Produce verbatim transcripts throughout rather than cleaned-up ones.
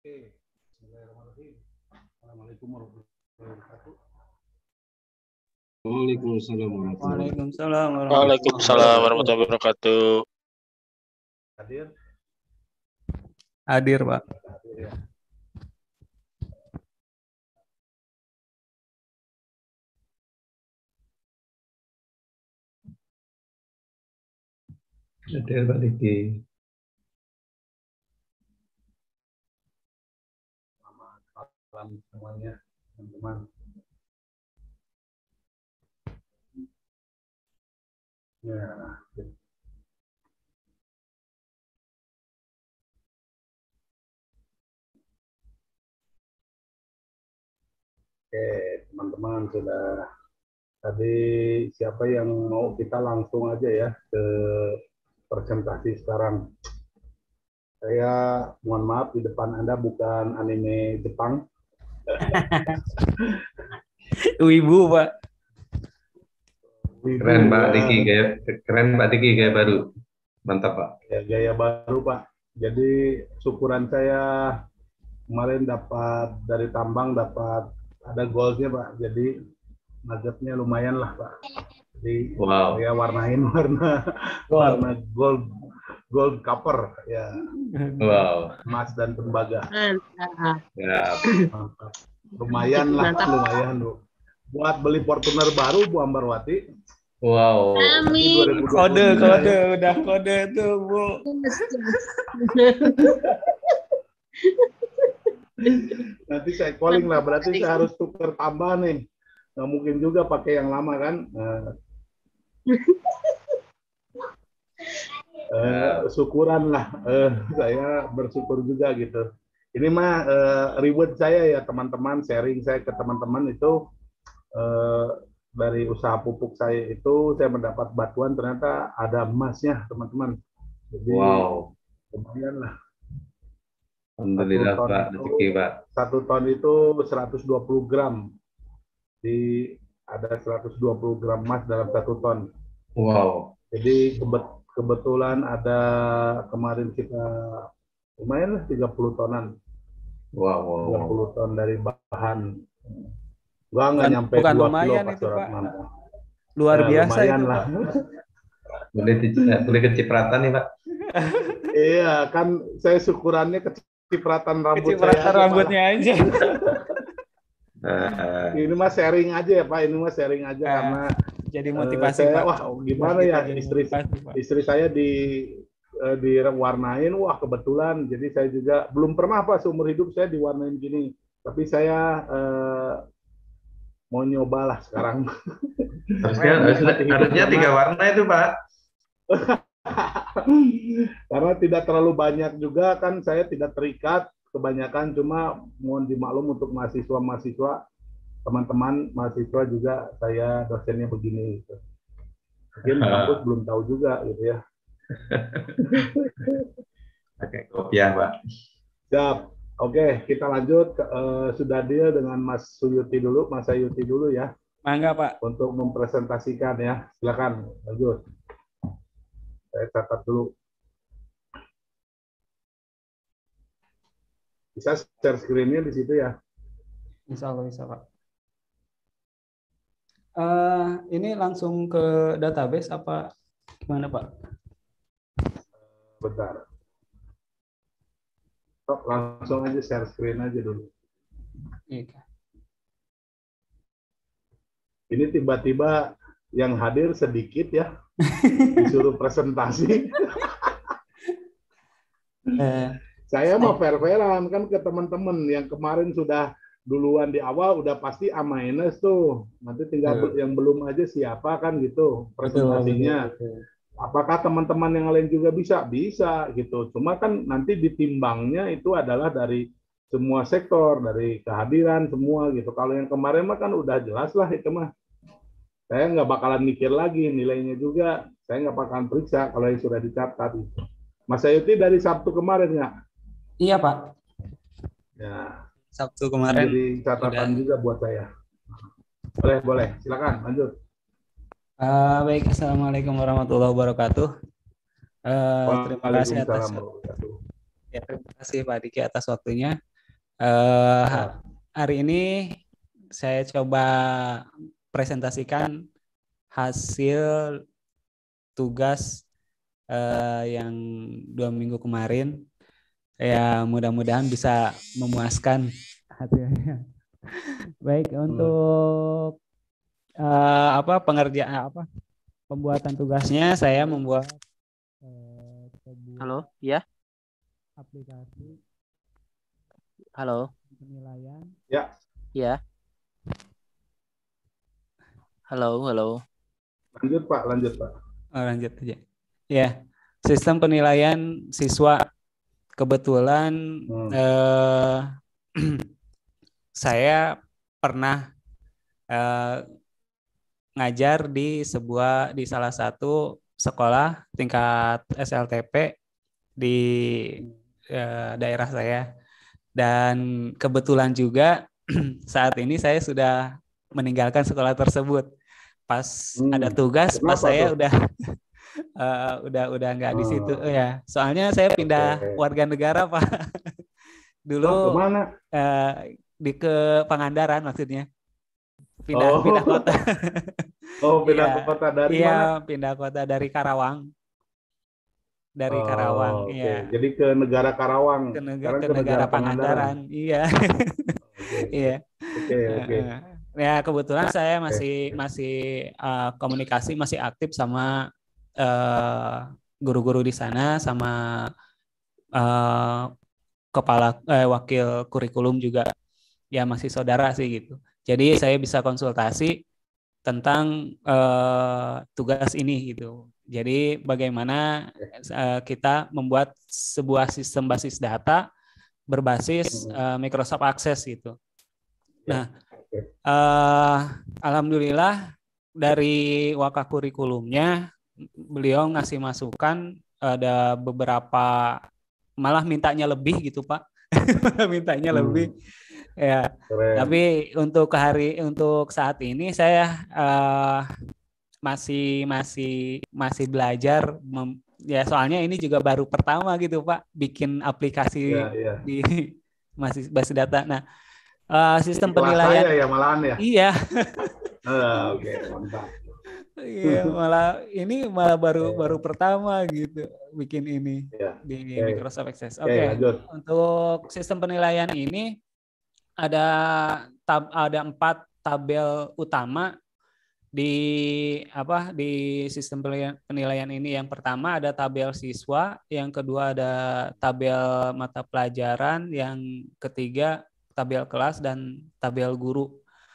Oke, Bismillahirrahmanirrahim. Assalamualaikum warahmatullahi wabarakatuh. Waalaikumsalam warahmatullahi Waalaikumsalam Waalaikumsalam warahmatullahi wabarakatuh. Hadir? Hadir, Pak. Hadir ya. Hadir Pak Diki. Selamat malam semuanya, teman-teman. Ya. Oke, teman-teman sudah tadi siapa yang mau kita langsung aja ya ke presentasi sekarang. Saya mohon maaf di depan Anda bukan anime Jepang. Wibu, Pak. Keren Pak Diki, gaya keren Pak Diki, gaya baru. Mantap Pak. Ya, gaya baru Pak. Jadi syukuran saya kemarin dapat dari tambang dapat ada goldnya Pak. Jadi nuggetnya lumayan lah Pak. Jadi Wow. saya warnain warna warna gold gold copper ya. Wow. Emas dan tembaga. Ya. Mantap. Lumayan lah, Mantap. lumayan Bu. Buat beli Fortuner baru Bu Ambarwati. Wow. Nanti dua ribu dua puluh Kode, tiga kode, ya. udah kode tuh, Bu. Nanti saya calling lah, berarti saya harus tukar tambah nih. Nggak mungkin juga pakai yang lama kan. Nah, eh, syukuran lah, eh, saya bersyukur juga gitu. Ini mah eh, reward saya ya teman-teman, sharing saya ke teman-teman itu eh, dari usaha pupuk saya itu saya mendapat batuan ternyata ada emasnya teman-teman. Jadi Wow. lumayan lah. Alhamdulillah Satu ton Pak, itu- rezeki Pak. Satu ton itu seratus dua puluh gram. Di ada seratus dua puluh gram emas dalam satu ton. Wow. Jadi kebet- kebetulan ada kemarin kita lumayan lah tiga puluh tonan. Wow. wow, tiga wow. puluh ton dari bahan. Gua nggak Bukan- nyampe bukan dua kilo lumayan pas itu, surat Pak. mantap. Luar Ya, biasa lumayan itu, lah. Pak. Boleh di, eh, boleh kecipratan nih Pak. Iya, kan saya syukurannya kecipratan rambut Kecipratan saya aja, Pak. rambutnya aja. Nah, Ini mah sharing aja ya Pak, ini mah sharing aja Ah, karena Jadi eh, motivasi, saya, Pak. wah gimana Kita ya jadi istri motivasi, Pak. istri saya di eh, diwarnain, wah kebetulan. Jadi saya juga belum pernah Pak seumur hidup saya diwarnain gini. Tapi saya eh, mau nyoba lah sekarang. harusnya harusnya, harusnya tiga warna itu Pak. Karena tidak terlalu banyak juga kan saya tidak terikat kebanyakan, cuma mohon dimaklum untuk mahasiswa-mahasiswa, teman-teman mahasiswa juga saya dosennya begini gitu. Mungkin kampus belum tahu juga gitu ya. Pakai kopiah Pak. Siap. Oke, kita lanjut. Eh, sudah deal dengan Mas Suyuti dulu, Mas Sayuti dulu ya, Mangga, Pak. untuk mempresentasikan ya. Silakan, lanjut. Saya catat dulu. Bisa share screen-nya di situ ya. Insya Allah bisa, Pak. Eh, ini langsung ke database apa gimana, Pak? Bentar. Sok, langsung aja share screen aja dulu. Iya. Ini tiba-tiba yang hadir sedikit ya, disuruh presentasi. Eh, Saya mau fair-fairan kan ke teman-teman yang kemarin sudah duluan di awal udah pasti A minus tuh. Nanti tinggal Betul. yang belum aja siapa kan gitu betul, presentasinya. betul, betul. Apakah teman-teman yang lain juga bisa? Bisa gitu. Cuma kan nanti ditimbangnya itu adalah dari semua sektor, dari kehadiran semua gitu. Kalau yang kemarin mah kan udah jelas lah itu mah. Saya nggak bakalan mikir lagi nilainya juga. Saya nggak bakalan periksa kalau yang sudah dicatat. Mas Sayuti dari Sabtu kemarin ya? Iya, Pak. Ya. Sabtu kemarin. Jadi catatan udah. juga buat saya. Boleh, boleh. Silakan, lanjut. Eh, baik, Assalamualaikum warahmatullahi wabarakatuh. Eh, terima kasih atas Waalaikumsalam warahmatullahi wabarakatuh. ya, terima kasih Pak Diki atas waktunya. Eh, Ya. hari ini saya coba presentasikan hasil tugas eh, yang dua minggu kemarin. Ya, mudah-mudahan bisa memuaskan hasilnya. Baik, untuk eh, apa pengerjaan apa pembuatan tugasnya saya membuat eh, sebuah Halo, iya, aplikasi halo, penilaian. Ya, iya, halo, halo. lanjut Pak, lanjut Pak. Oh, lanjut aja. Ya, sistem penilaian siswa. Kebetulan Hmm. eh, saya pernah eh, ngajar di sebuah di salah satu sekolah tingkat S L T P di eh, daerah saya, dan kebetulan juga saat ini saya sudah meninggalkan sekolah tersebut. Pas ada Hmm. tugas, pas Kenapa saya tuh? udah eh, udah udah nggak di situ. Oh, Oh ya, soalnya saya pindah oke. warga negara, Pak. Oh, Dulu kemana? eh, di ke Pangandaran maksudnya. Pindah pindah Oh, kota. oh pindah Iya, kota dari iya mana? pindah kota dari Karawang, dari Karawang, Oh, oke. iya, Jadi ke negara Karawang. ke negara Sekarang ke ke negara negara Pangandaran. Pangandaran, iya, Oke, iya. oke, oke. Heeh. Ya kebetulan saya Oke. masih masih eh, komunikasi masih aktif sama eh, guru-guru di sana, sama eh, kepala eh, wakil kurikulum juga, ya masih saudara sih gitu. Jadi saya bisa konsultasi tentang eh, tugas ini gitu. Jadi bagaimana eh, kita membuat sebuah sistem basis data berbasis Hmm. eh, Microsoft Access gitu. Ya. Nah, Oke. eh, alhamdulillah dari wakakurikulumnya beliau ngasih masukan, ada beberapa, malah mintanya lebih gitu Pak. Mintanya lebih. Hmm. Ya, Keren. tapi untuk hari untuk saat ini saya eh, masih masih masih belajar mem- ya, soalnya ini juga baru pertama gitu Pak bikin Ya, aplikasi ya. di masih basis data. Nah, eh, Di sistem kelas saya penilaian, ya malahan ya. iya, Ah, oke, mantap. iya, malah ini malah baru baru Eh, pertama gitu bikin ini Ya. di Oke, Microsoft Access. oke, Oke, lanjut. untuk sistem penilaian ini ada tab, ada empat tabel utama di apa di sistem penilaian, penilaian ini. Yang pertama ada tabel siswa, yang kedua ada tabel mata pelajaran, yang ketiga tabel kelas, dan tabel guru.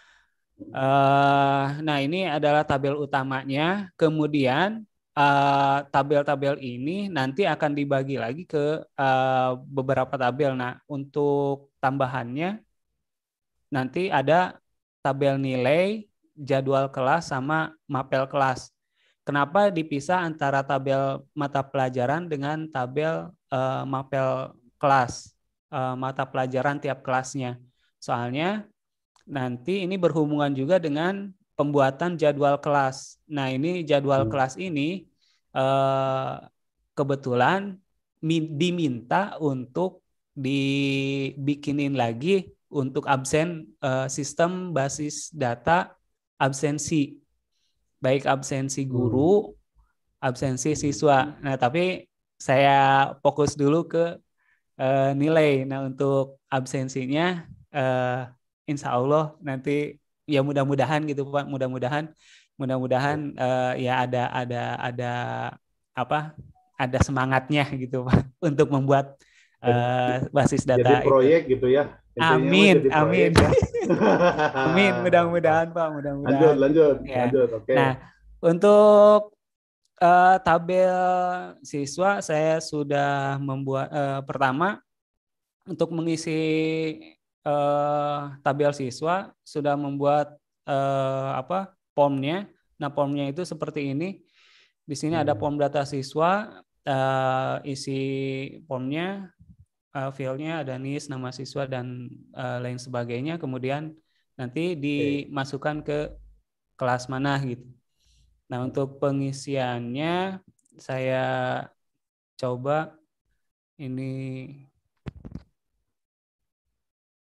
Uh, nah ini adalah tabel utamanya. Kemudian uh, tabel-tabel ini nanti akan dibagi lagi ke uh, beberapa tabel. Nah untuk tambahannya nanti ada tabel nilai, jadwal kelas, sama mapel kelas. Kenapa dipisah antara tabel mata pelajaran dengan tabel uh, mapel kelas, uh, mata pelajaran tiap kelasnya? Soalnya nanti ini berhubungan juga dengan pembuatan jadwal kelas. Nah ini jadwal Hmm. kelas ini eh, kebetulan diminta untuk dibikinin lagi untuk absen, eh, sistem basis data absensi, baik absensi Hmm. guru, absensi siswa. Nah tapi saya fokus dulu ke eh, nilai. Nah untuk absensinya eh, insya Allah nanti ya mudah-mudahan gitu Pak, mudah-mudahan mudah-mudahan eh, ya ada ada ada apa ada semangatnya gitu Pak untuk membuat Jadi, eh, basis jadi data itu. proyek gitu ya. Intinya mah Amin, jadi proyek amin, ya. amin. Mantap. Mudah-mudahan Pak, Lanjut, mudah-mudahan. lanjut, Ya. lanjut. Oke. Nah, untuk eh, tabel siswa saya sudah membuat eh, pertama untuk mengisi eh, tabel siswa sudah membuat eh, apa formnya. Nah, formnya itu seperti ini. Di sini ada Hmm. form data siswa, eh, isi formnya, eh, filenya ada N I S, nama siswa, dan eh, lain sebagainya. Kemudian nanti Oke. dimasukkan ke kelas mana gitu. Nah, untuk pengisiannya saya coba ini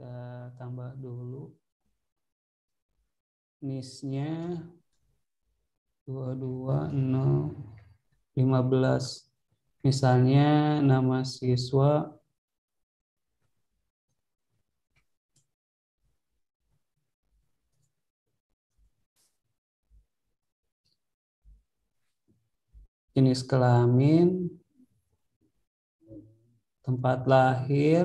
Kita tambah dulu nis-nya dua dua nol lima belas. Misalnya nama siswa jenis kelamin, tempat lahir,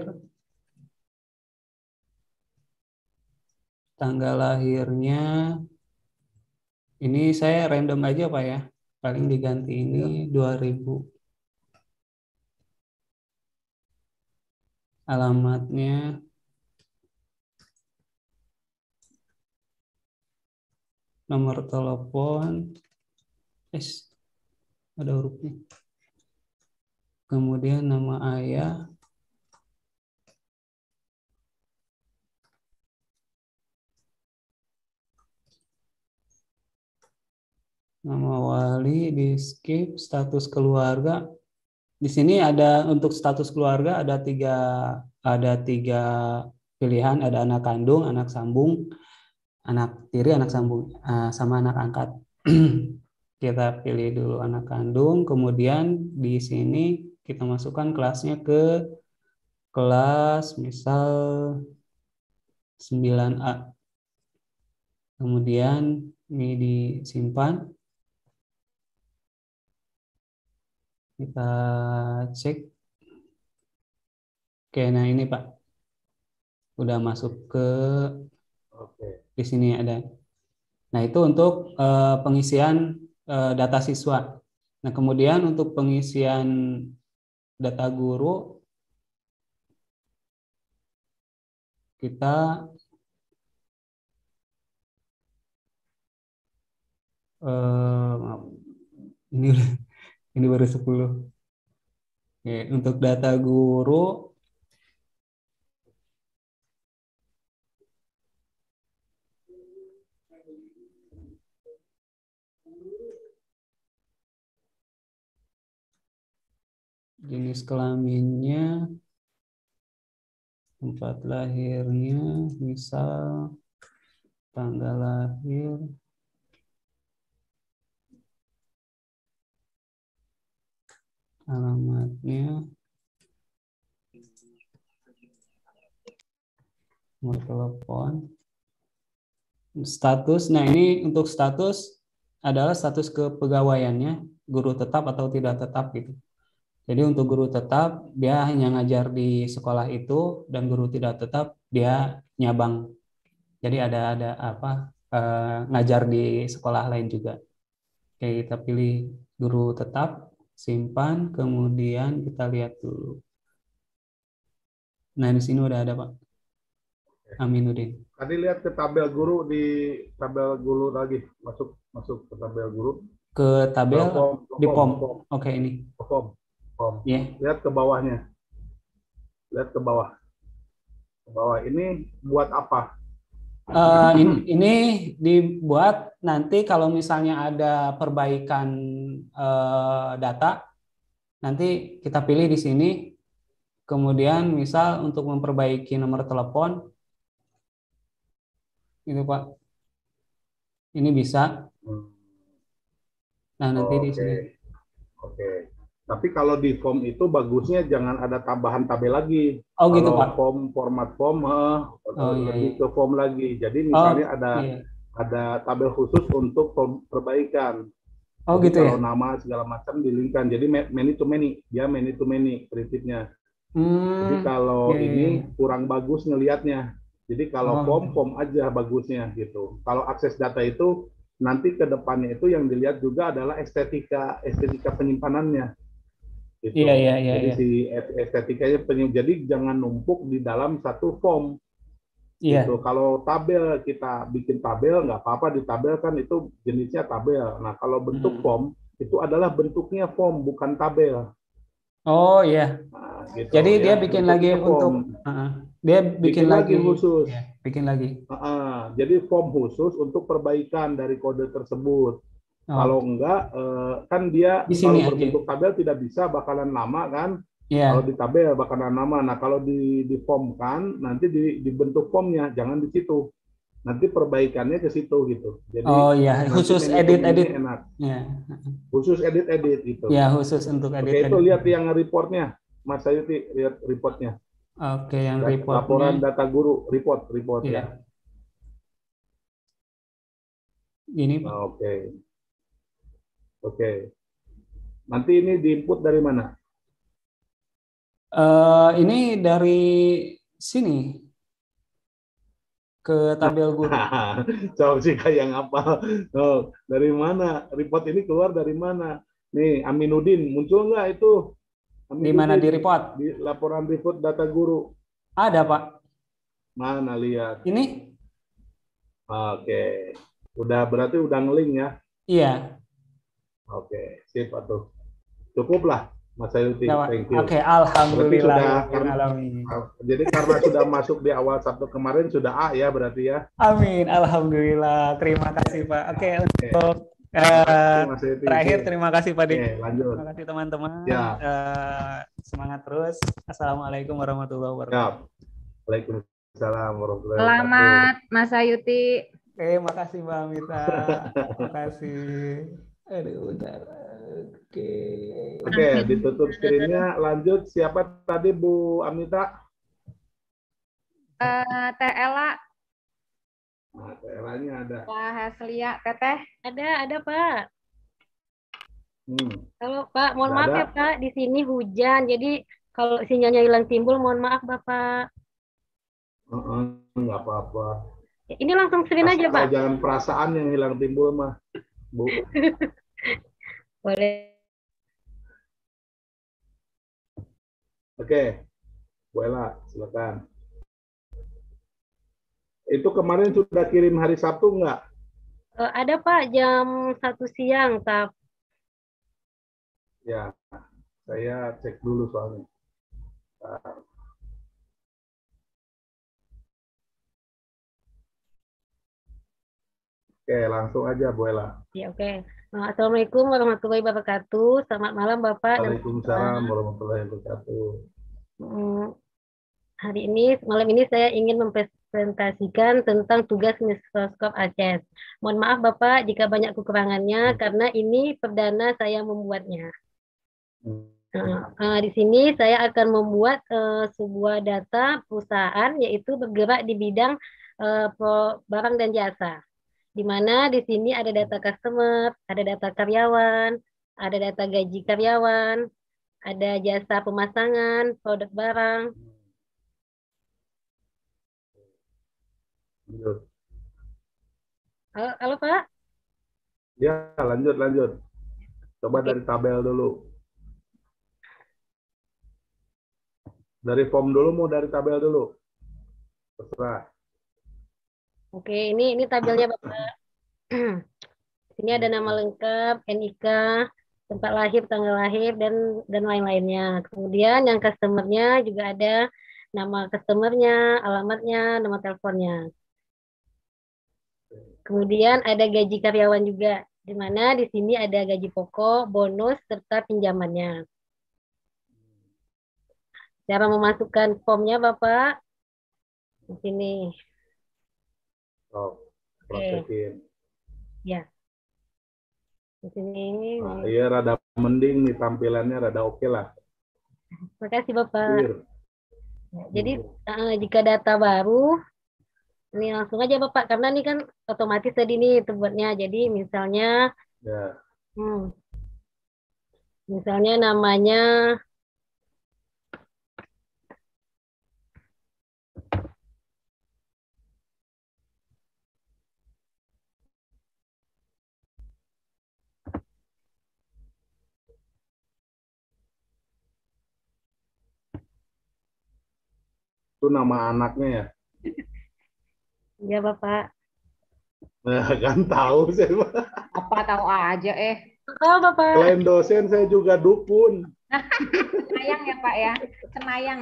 tanggal lahirnya. Ini saya random aja Pak ya. Paling diganti ini dua ribu. Alamatnya nomor telepon. Es ada hurufnya. Kemudian nama ayah. Nama wali di skip, status keluarga. Di sini ada untuk status keluarga ada tiga ada tiga pilihan, ada anak kandung, anak sambung, anak tiri, anak sambung, sama anak angkat. Kita pilih dulu anak kandung, kemudian di sini kita masukkan kelasnya ke kelas misal sembilan A. Kemudian ini disimpan. Kita cek. Oke, nah ini Pak. Udah masuk ke Oke. Di sini ada. Nah, itu untuk uh, pengisian uh, data siswa. Nah, kemudian untuk pengisian data guru kita uh, ini ini baru sepuluh. Oke, untuk data guru jenis kelaminnya, tempat lahirnya, misal tanggal lahir, alamatnya, nomor telepon, status. Nah, ini untuk status adalah status kepegawaiannya, guru tetap atau tidak tetap gitu. Jadi untuk guru tetap dia hanya ngajar di sekolah itu, dan guru tidak tetap dia nyabang. Jadi ada ada apa eh, ngajar di sekolah lain juga. Oke, kita pilih guru tetap, simpan, kemudian kita lihat dulu. Nah, di sini udah ada Pak Aminuddin. Tadi lihat ke tabel guru, di tabel guru lagi, masuk masuk ke tabel guru. Ke tabel Ke pom, ke di pom. pom. Oke, ini. Ke pom. Pom. Yeah. Lihat ke bawahnya. Lihat ke bawah. Ke bawah ini buat apa? Uh, ini, ini dibuat nanti kalau misalnya ada perbaikan uh, data, nanti kita pilih di sini. Kemudian misal untuk memperbaiki nomor telepon, itu Pak, ini bisa. Nah, nanti Oke. di sini. Oke. Tapi kalau di form itu bagusnya jangan ada tambahan tabel lagi. Oh gitu kalau Pak. Form format form eh, Oh, iya, lebih iya. ke form lagi. Jadi misalnya Oh, ada iya. ada tabel khusus untuk form perbaikan. Oh Jadi gitu kalau ya. nama segala macam dilingkan. Jadi many to many, dia many to many prinsipnya. Hmm, Jadi kalau iya, iya, ini iya. kurang bagus ngelihatnya. Jadi kalau Oh, form gitu. form aja bagusnya gitu. Kalau akses data itu nanti ke depannya itu yang dilihat juga adalah estetika estetika penyimpanannya. Gitu. Iya, iya, iya, Jadi iya. si estetikanya penyim, jadi jangan numpuk di dalam satu form. Iya. Gitu. Kalau tabel kita bikin tabel nggak apa-apa, di tabel kan itu jenisnya tabel. Nah kalau bentuk Hmm. form itu adalah bentuknya form bukan tabel. Oh iya. Nah, gitu, Jadi ya. dia bikin lagi Bentuknya form. untuk uh, dia bikin, bikin lagi, lagi khusus. ya, bikin lagi. Uh, jadi form khusus untuk perbaikan dari kode tersebut. Oh. Kalau enggak, uh, kan dia Di sini kalau aja. berbentuk tabel tidak bisa, bakalan lama kan. Kalau Iya. di tabel bakal ada nama. Nah, kalau di di form kan nanti di, dibentuk formnya, jangan di situ. Nanti perbaikannya ke situ gitu. Oh Jadi iya, nanti khusus edit-edit. manajemennya enak. Ya, Khusus edit-edit gitu. ya khusus untuk Oke, itu edit-edit. lihat yang reportnya. Mas Sayuti, lihat reportnya. Oke, yang Dat- reportnya, laporan data guru, report, report ya. ya, ini Pak. Nah, oke, oke. Nanti ini diinput dari mana? Eh, ini dari sini ke tabel guru. Coba sih kayak apa? Oh, dari mana? Report ini keluar dari mana? Nih, Aminuddin, muncul nggak itu? Di mana di Aminuddin report? di laporan report data guru. Ada Pak. Mana lihat? Ini? Oke. Udah berarti udah ngeling ya. Iya. Oke, sip atuh. Cukup lah, Mas Sayuti. Ya, Pak. Thank you. Oke, Berarti alhamdulillah. sudah Ya, karena, alamin. jadi karena sudah masuk di awal Sabtu kemarin sudah A ya berarti ya. Amin, alhamdulillah. Terima kasih Pak. Oke, Oke. untuk Terima eh, kasih, Mas Sayuti. terakhir terima kasih Pak Dik. Oke, lanjut. Terima kasih teman-teman. Ya. Eh, semangat terus. Assalamualaikum warahmatullahi wabarakatuh. Ya. Waalaikumsalam warahmatullahi wabarakatuh. Selamat Mas Sayuti. Oke, makasih Mbak Amita. Makasih. Aduh, udah. Oke. Oke, ditutup screen-nya. Lanjut, siapa tadi Bu Amita? Eh, Teh Ella, Nah, daerahnya ada. Pak Haslia, Teteh. Ada, ada Pak. Hmm. Halo Pak, mohon Nggak maaf ada. ya Pak, di sini hujan, jadi kalau sinyalnya hilang timbul, mohon maaf Bapak. Uh-uh, nggak apa-apa. Ini langsung screen aja Asal Pak. jangan perasaan yang hilang timbul mah, Bu. Boleh. Oke, Bu Ella, silakan. Itu kemarin sudah kirim hari Sabtu nggak? Eh, ada Pak, jam satu siang, Tap. Ya, saya cek dulu soalnya. Nah, oke, langsung aja Bu Ella. Ya, oke. Eh, Assalamualaikum warahmatullahi wabarakatuh. Selamat malam Bapak dan Waalaikumsalam warahmatullahi wabarakatuh. Hmm, hari ini, malam ini saya ingin mempresentasikan tentang tugas mikroskop Aceh. Mohon maaf Bapak jika banyak kekurangannya karena ini perdana saya membuatnya. Nah, eh, di sini saya akan membuat eh, sebuah data perusahaan yaitu bergerak di bidang eh, pro- barang dan jasa. Di mana di sini ada data customer, ada data karyawan, ada data gaji karyawan, ada jasa pemasangan, produk barang. Lanjut. Halo, halo Pak. Ya, lanjut, lanjut. Coba dari tabel dulu. Dari form dulu mau dari tabel dulu? Terserah. Oke, ini ini tabelnya Bapak. Sini ada nama lengkap, N I K, tempat lahir, tanggal lahir, dan dan lain-lainnya. Kemudian yang customernya juga ada nama customernya, alamatnya, nomor teleponnya. Kemudian ada gaji karyawan juga, di mana di sini ada gaji pokok, bonus, serta pinjamannya. Cara memasukkan formnya Bapak, di sini. Oh, Oke, praktekin. ya. Di sini. Nah, iya rada mending nih tampilannya rada oke lah. Makasih Bapak. Clear. Ya, jadi eh, jika data baru, ini langsung aja Bapak, karena ini kan otomatis tadi nih terbuatnya. Jadi misalnya, Ya. hmm, misalnya namanya Itu nama anaknya ya? ya Bapak. Nah, kan tahu saya. Apa tahu aja eh. Oh Bapak. Selain dosen saya juga dukun. Cenayang ya Pak ya. Cenayang.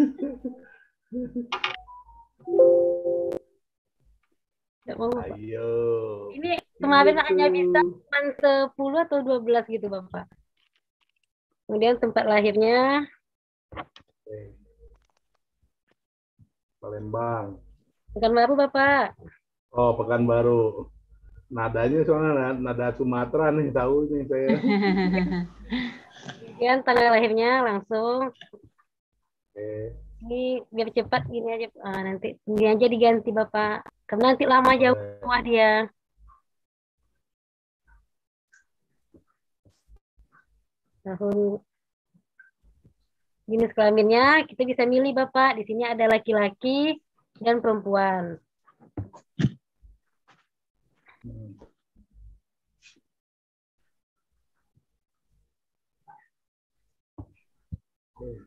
Nggak mau, Bapak. Ayo. Ini kemarin Gitu. hanya bisa cuma sepuluh atau dua belas gitu Bapak. Kemudian tempat lahirnya, Palembang. Pekanbaru Bapak. Oh, Pekanbaru. Nadanya soalnya nada Sumatera nih, tahu nih saya. Kemudian tanggal lahirnya langsung. Oke. Ini biar cepat gini aja. Ah, nanti ini aja diganti Bapak. Karena nanti lama jauh Boleh. rumah dia. Tahun jenis kelaminnya kita bisa milih Bapak. Di sini ada laki-laki dan perempuan. Hmm. Oke.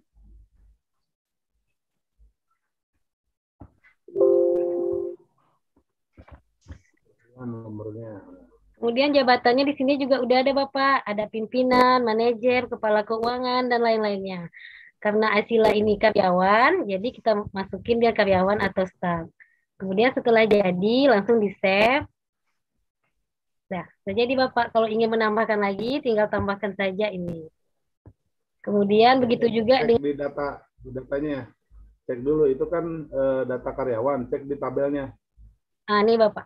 Nomornya. Kemudian jabatannya di sini juga udah ada Bapak, ada pimpinan, manajer, kepala keuangan, dan lain-lainnya. Karena Asila ini karyawan, jadi kita masukin dia karyawan atau staff. Kemudian setelah jadi, langsung di-save. Nah, jadi Bapak kalau ingin menambahkan lagi, tinggal tambahkan saja ini. Kemudian begitu juga Cek dengan di data, di datanya. Cek dulu, itu kan eh, data karyawan, cek di tabelnya. ah, ini Bapak.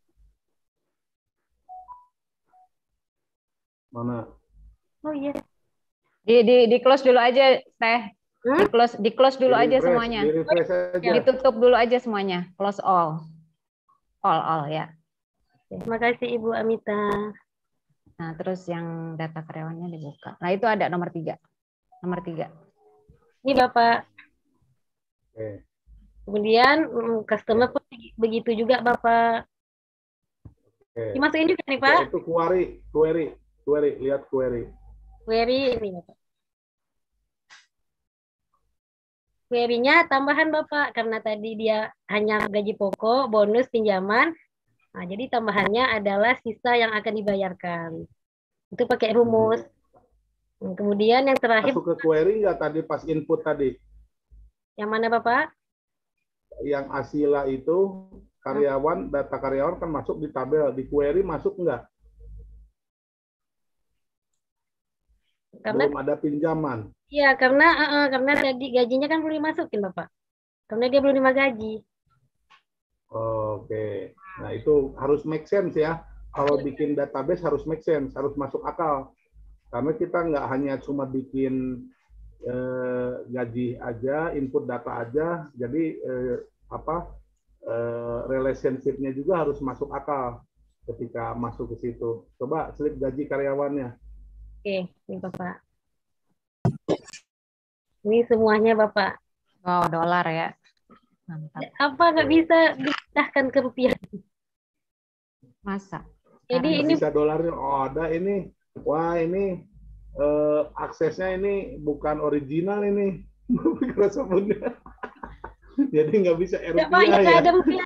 Mana? Oh iya. Di di di close dulu aja Teh. Hmm? Di close di close dulu Di aja refresh, semuanya. Di refresh aja. Ditutup dulu aja semuanya. Close all. All all ya. Terima kasih Ibu Amita. Nah, terus yang data karyawannya dibuka. Nah, itu ada nomor tiga. Nomor tiga. Ini Bapak. Oke. Kemudian mm, customer pun begitu juga Bapak. Oke. Dimasukin juga nih Oke, Pak. itu query, query, query, lihat query. Query ini Bapak. Query-nya tambahan Bapak karena tadi dia hanya gaji pokok, bonus, pinjaman. Nah, jadi tambahannya adalah sisa yang akan dibayarkan. Itu pakai rumus. Hmm, Kemudian yang terakhir Masuk ke query nggak tadi pas input tadi? yang mana Bapak? Yang Asila itu karyawan, data karyawan kan masuk di tabel, di query masuk nggak? Karena Belum ada pinjaman. iya karena eh, eh, karena tadi gajinya kan belum dimasukin Bapak. Karena dia belum terima gaji. Oke. Nah, itu harus make sense ya. Kalau bikin database harus make sense, harus masuk akal. Karena kita nggak hanya cuma bikin eh, gaji aja, input data aja, jadi eh, apa eh, relationship-nya juga harus masuk akal ketika masuk ke situ. Coba slip gaji karyawannya. Oke, ini Bapak. Ini semuanya Bapak. Wow, dolar ya. Mantap. Apa nggak bisa dipindahkan ke rupiah? Masa? Jadi Nggak ini bisa dolarnya. Oh, ada ini. Wah, ini eh, aksesnya ini bukan original ini. Microsoft-nya. Jadi nggak bisa nggak Pak, rupiah nggak ya. ada rupiah.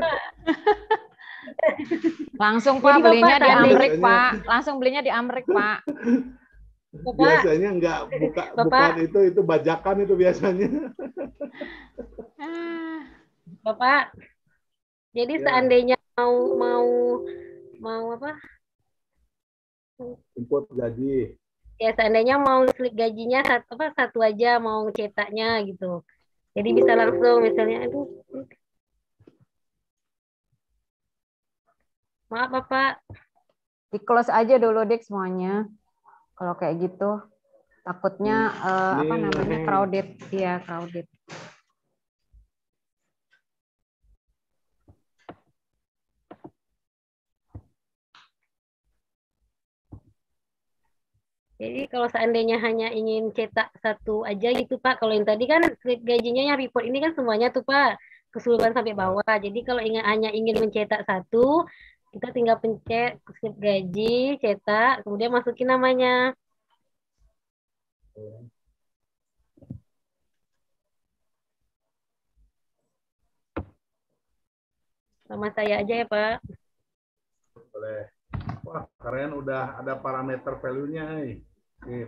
Langsung Jadi Pak belinya Bapak di tadi- Amerik Biasanya- Pak. Langsung belinya di Amerik Pak. Bapak, Biasanya nggak buka Bapak. bukan itu itu bajakan itu biasanya. Ah, Bapak. Jadi Ya. seandainya mau mau mau apa? Input gaji. Ya seandainya mau slip gajinya satu apa satu aja mau cetaknya gitu. Jadi bisa langsung misalnya aduh. Maaf Bapak. di close aja dulu Dik semuanya. Kalau kayak gitu takutnya eh, apa Ini namanya ngehang. crowded. Iya, crowded. Jadi kalau seandainya hanya ingin cetak satu aja gitu Pak, kalau yang tadi kan slip gajinya yang report ini kan semuanya tuh Pak, keseluruhan sampai bawah. Jadi kalau ingin hanya ingin mencetak satu, kita tinggal pencet slip gaji, cetak, kemudian masukin namanya. Sama saya aja ya Pak. Boleh. Wah, keren udah ada parameter value-nya. eh. Oke.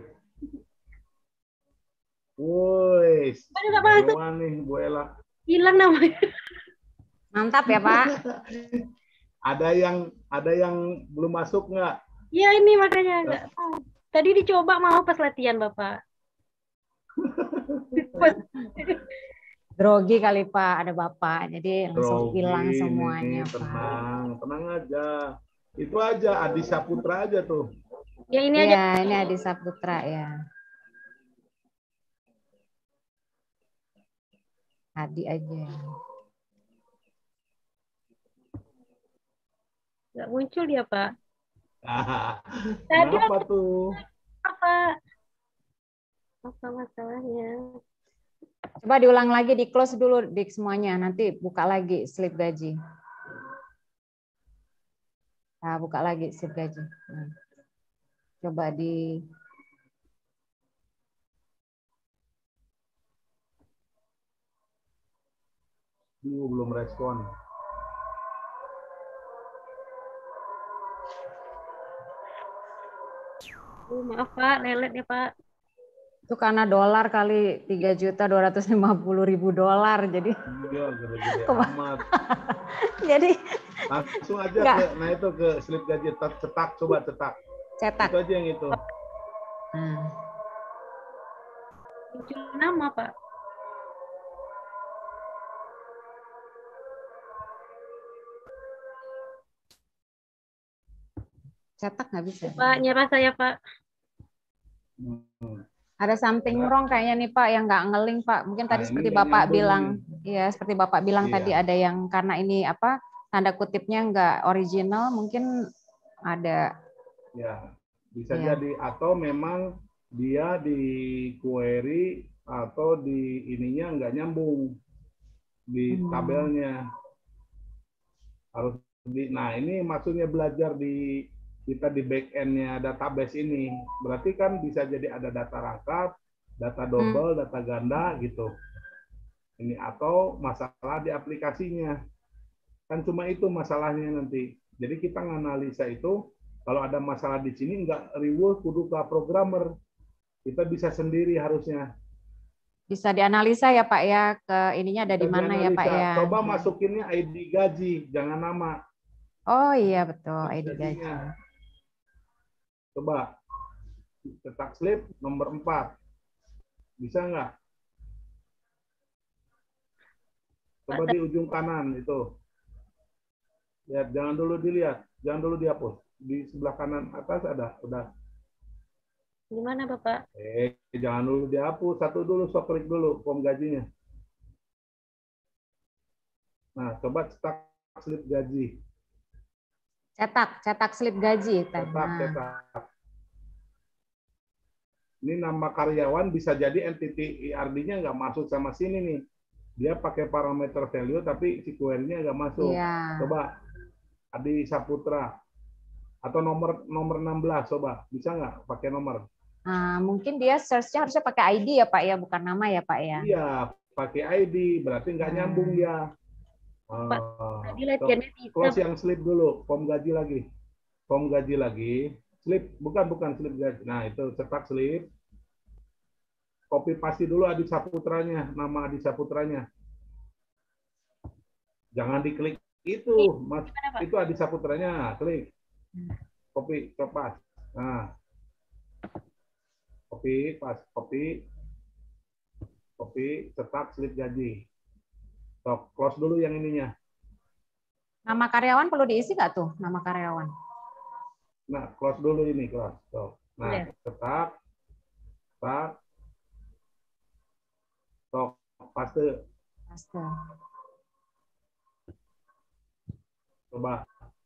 Woi, Aduh, nggak masuk. mewah nih Bu Ella. Hilang namanya. Mantap ya Pak. Ada yang ada yang belum masuk nggak? Iya ini makanya nggak tahu. Tadi dicoba mau pas latihan Bapak. Grogi kali Pak, ada Bapak, jadi langsung Grogi hilang ini, semuanya Pak. tenang, tenang aja. Itu aja, Adi Saputra aja tuh. Ya ini aja. Iya, ini Adi Saputra ya. Adi aja. Nggak muncul dia, Pak. Ah, Tadi kenapa tuh? apa? Apa masalahnya? Coba diulang lagi, di close dulu Dik semuanya, nanti buka lagi slip gaji. Nah, buka lagi slip gaji. Nah. Coba di Ibu belum respon. Oh, maaf Pak, lelet ya Pak. itu karena dolar kali tiga juta dua ratus lima puluh ribu dolar, jadi Iya, gede-gede amat. jadi Langsung aja Nggak. ke, nah itu ke slip gaji cetak, cetak, coba cetak. cetak. Itu aja yang itu. Nah. Muncul nama Pak. Cetak nggak bisa. Pak, nyerah saya Pak. Hmm. Ada something Nah. wrong kayaknya nih Pak yang nggak ngeling Pak. Mungkin tadi Nah, ini seperti nggak Bapak nyambung bilang, nih. ya seperti Bapak bilang Iya. tadi ada yang karena ini apa tanda kutipnya nggak original, mungkin ada. Ya, bisa Iya. jadi atau memang dia di query atau di ininya nggak nyambung di Hmm. tabelnya. Harus di, nah ini maksudnya belajar di kita di back end-nya database ini. Berarti kan bisa jadi ada data rangkap, data double, data ganda gitu. Ini atau masalah di aplikasinya. Kan cuma itu masalahnya nanti. Jadi kita nganalisa itu kalau ada masalah di sini nggak reward kudu ke programmer. Kita bisa sendiri harusnya. Bisa dianalisa ya Pak ya, ke ininya ada di Bisa mana ya Pak dianalisa. ya. Coba Ya. masukinnya I D gaji, jangan nama. Oh iya betul, I D gaji. Gajinya. Coba cetak slip nomor empat. Bisa nggak? Coba di ujung kanan itu. Lihat, jangan dulu dilihat, jangan dulu dihapus. Di sebelah kanan atas ada, udah. Gimana Bapak? Eh, jangan dulu dihapus, satu dulu, sok klik dulu form gajinya. Nah, coba cetak slip gaji. Cetak, cetak slip gaji. Cetak, Nah. cetak. Ini nama karyawan bisa jadi entity I R D-nya nggak masuk sama sini nih. Dia pakai parameter value tapi si query-nya nggak masuk. Iya. Coba Adi Saputra atau nomor nomor enam belas coba bisa nggak pakai nomor? Nah, mungkin dia search-nya harusnya pakai I D ya Pak ya, bukan nama ya Pak ya. Iya, pakai I D berarti nggak nyambung dia. Pak, Uh, tadi latihannya bisa. close yang slip dulu, form gaji lagi. Form gaji lagi, slip bukan bukan slip gaji. Nah, itu cetak slip. Copy paste dulu Adi Saputranya, nama Adi Saputranya. Jangan diklik itu, Mas. Itu Adi Saputranya, klik. Copy, copas. Nah. Copy, pas, copy. Copy, cetak slip gaji. Sok, close dulu yang ininya. Nama karyawan perlu diisi nggak tuh, nama karyawan? Nah, close dulu ini, close. Sok. Nah, Udah. cetak. Cetak. Sok, paste. Paste. Coba.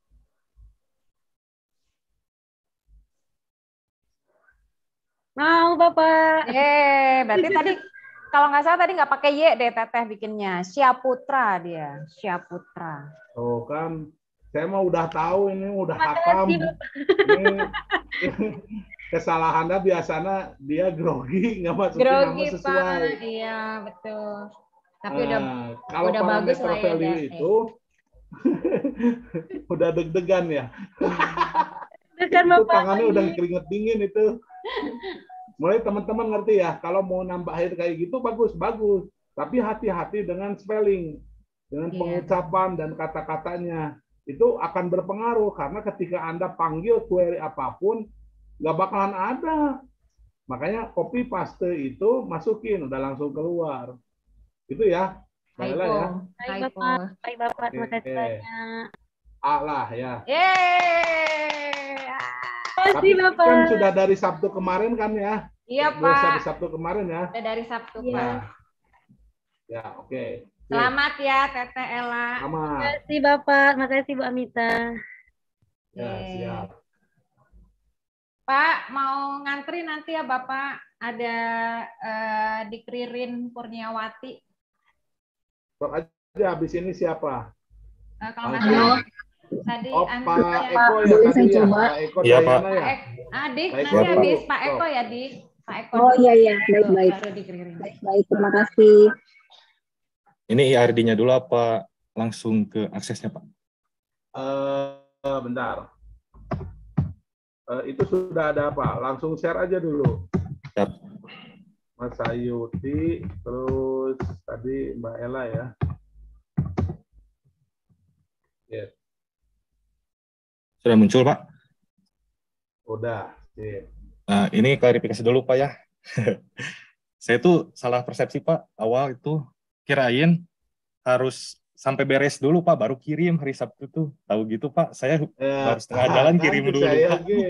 Mau Bapak. Eh, berarti tadi kalau nggak salah tadi nggak pakai Y deh Teteh bikinnya. Syaputra dia, Syaputra. Tuh kan, saya mah udah tahu ini, udah hatam. Makasih, Bapak. Ini kesalahannya biasanya dia grogi, nggak masukin Grogi nama sesuai. Pak, iya betul. Tapi udah Nah, kalau udah bagus parameter lah ya, value Des. itu udah deg-degan ya. Dekan Itu Bapak. tangannya udah keringet dingin itu. Mulai teman-teman ngerti ya, kalau mau nambahin kayak gitu bagus, bagus. Tapi hati-hati dengan spelling, dengan Iya. pengucapan dan kata-katanya. Itu akan berpengaruh karena ketika Anda panggil query apapun, nggak bakalan ada. Makanya copy paste itu masukin, udah langsung keluar. Itu ya, Mbak Ella ya. Baik Bapak, baik Bapak, terima kasih banyak. A lah ya. Yeay. Tapi kan sudah dari Sabtu kemarin kan ya? Iya Biasa Pak. di Sabtu kemarin ya. Sudah dari Sabtu Ya, Pak. ya oke. Selamat ya Teteh Ella. Selamat. Terima kasih Bapak, terima kasih Bu Amita. Ya, siap. Pak, mau ngantri nanti ya Bapak, ada eh, Dik Ririn Kurniawati. Sok aja habis ini siapa? Eh, kalau nggak salah tadi Oh, Anda Pak ya. Eko ya tadi ya. Pak Eko Iya, Pak. Dayana ya. Pak Ek, ah, Dik, Baik, nanti Bapak. habis Pak Sok. Eko ya, Dik. Pak Eko. Oh iya iya, Tuh, baik-baik. baru Dik Ririn. Baik, terima kasih. Ini I R D-nya dulu apa langsung ke aksesnya, Pak? Eh, bentar. Eh, itu sudah ada apa? Langsung share aja dulu. Siap. Mas Ayuti, terus tadi Mbak Ella ya. Yes. Sudah muncul, Pak? Udah. Sip. Nah, ini klarifikasi dulu, Pak ya. Saya tuh salah persepsi, Pak. Awal itu kirain harus sampai beres dulu, Pak, baru kirim hari Sabtu tuh. Tahu gitu, Pak. Saya Ya, baru setengah jalan kan kirim dulu, saya Pak. lagi.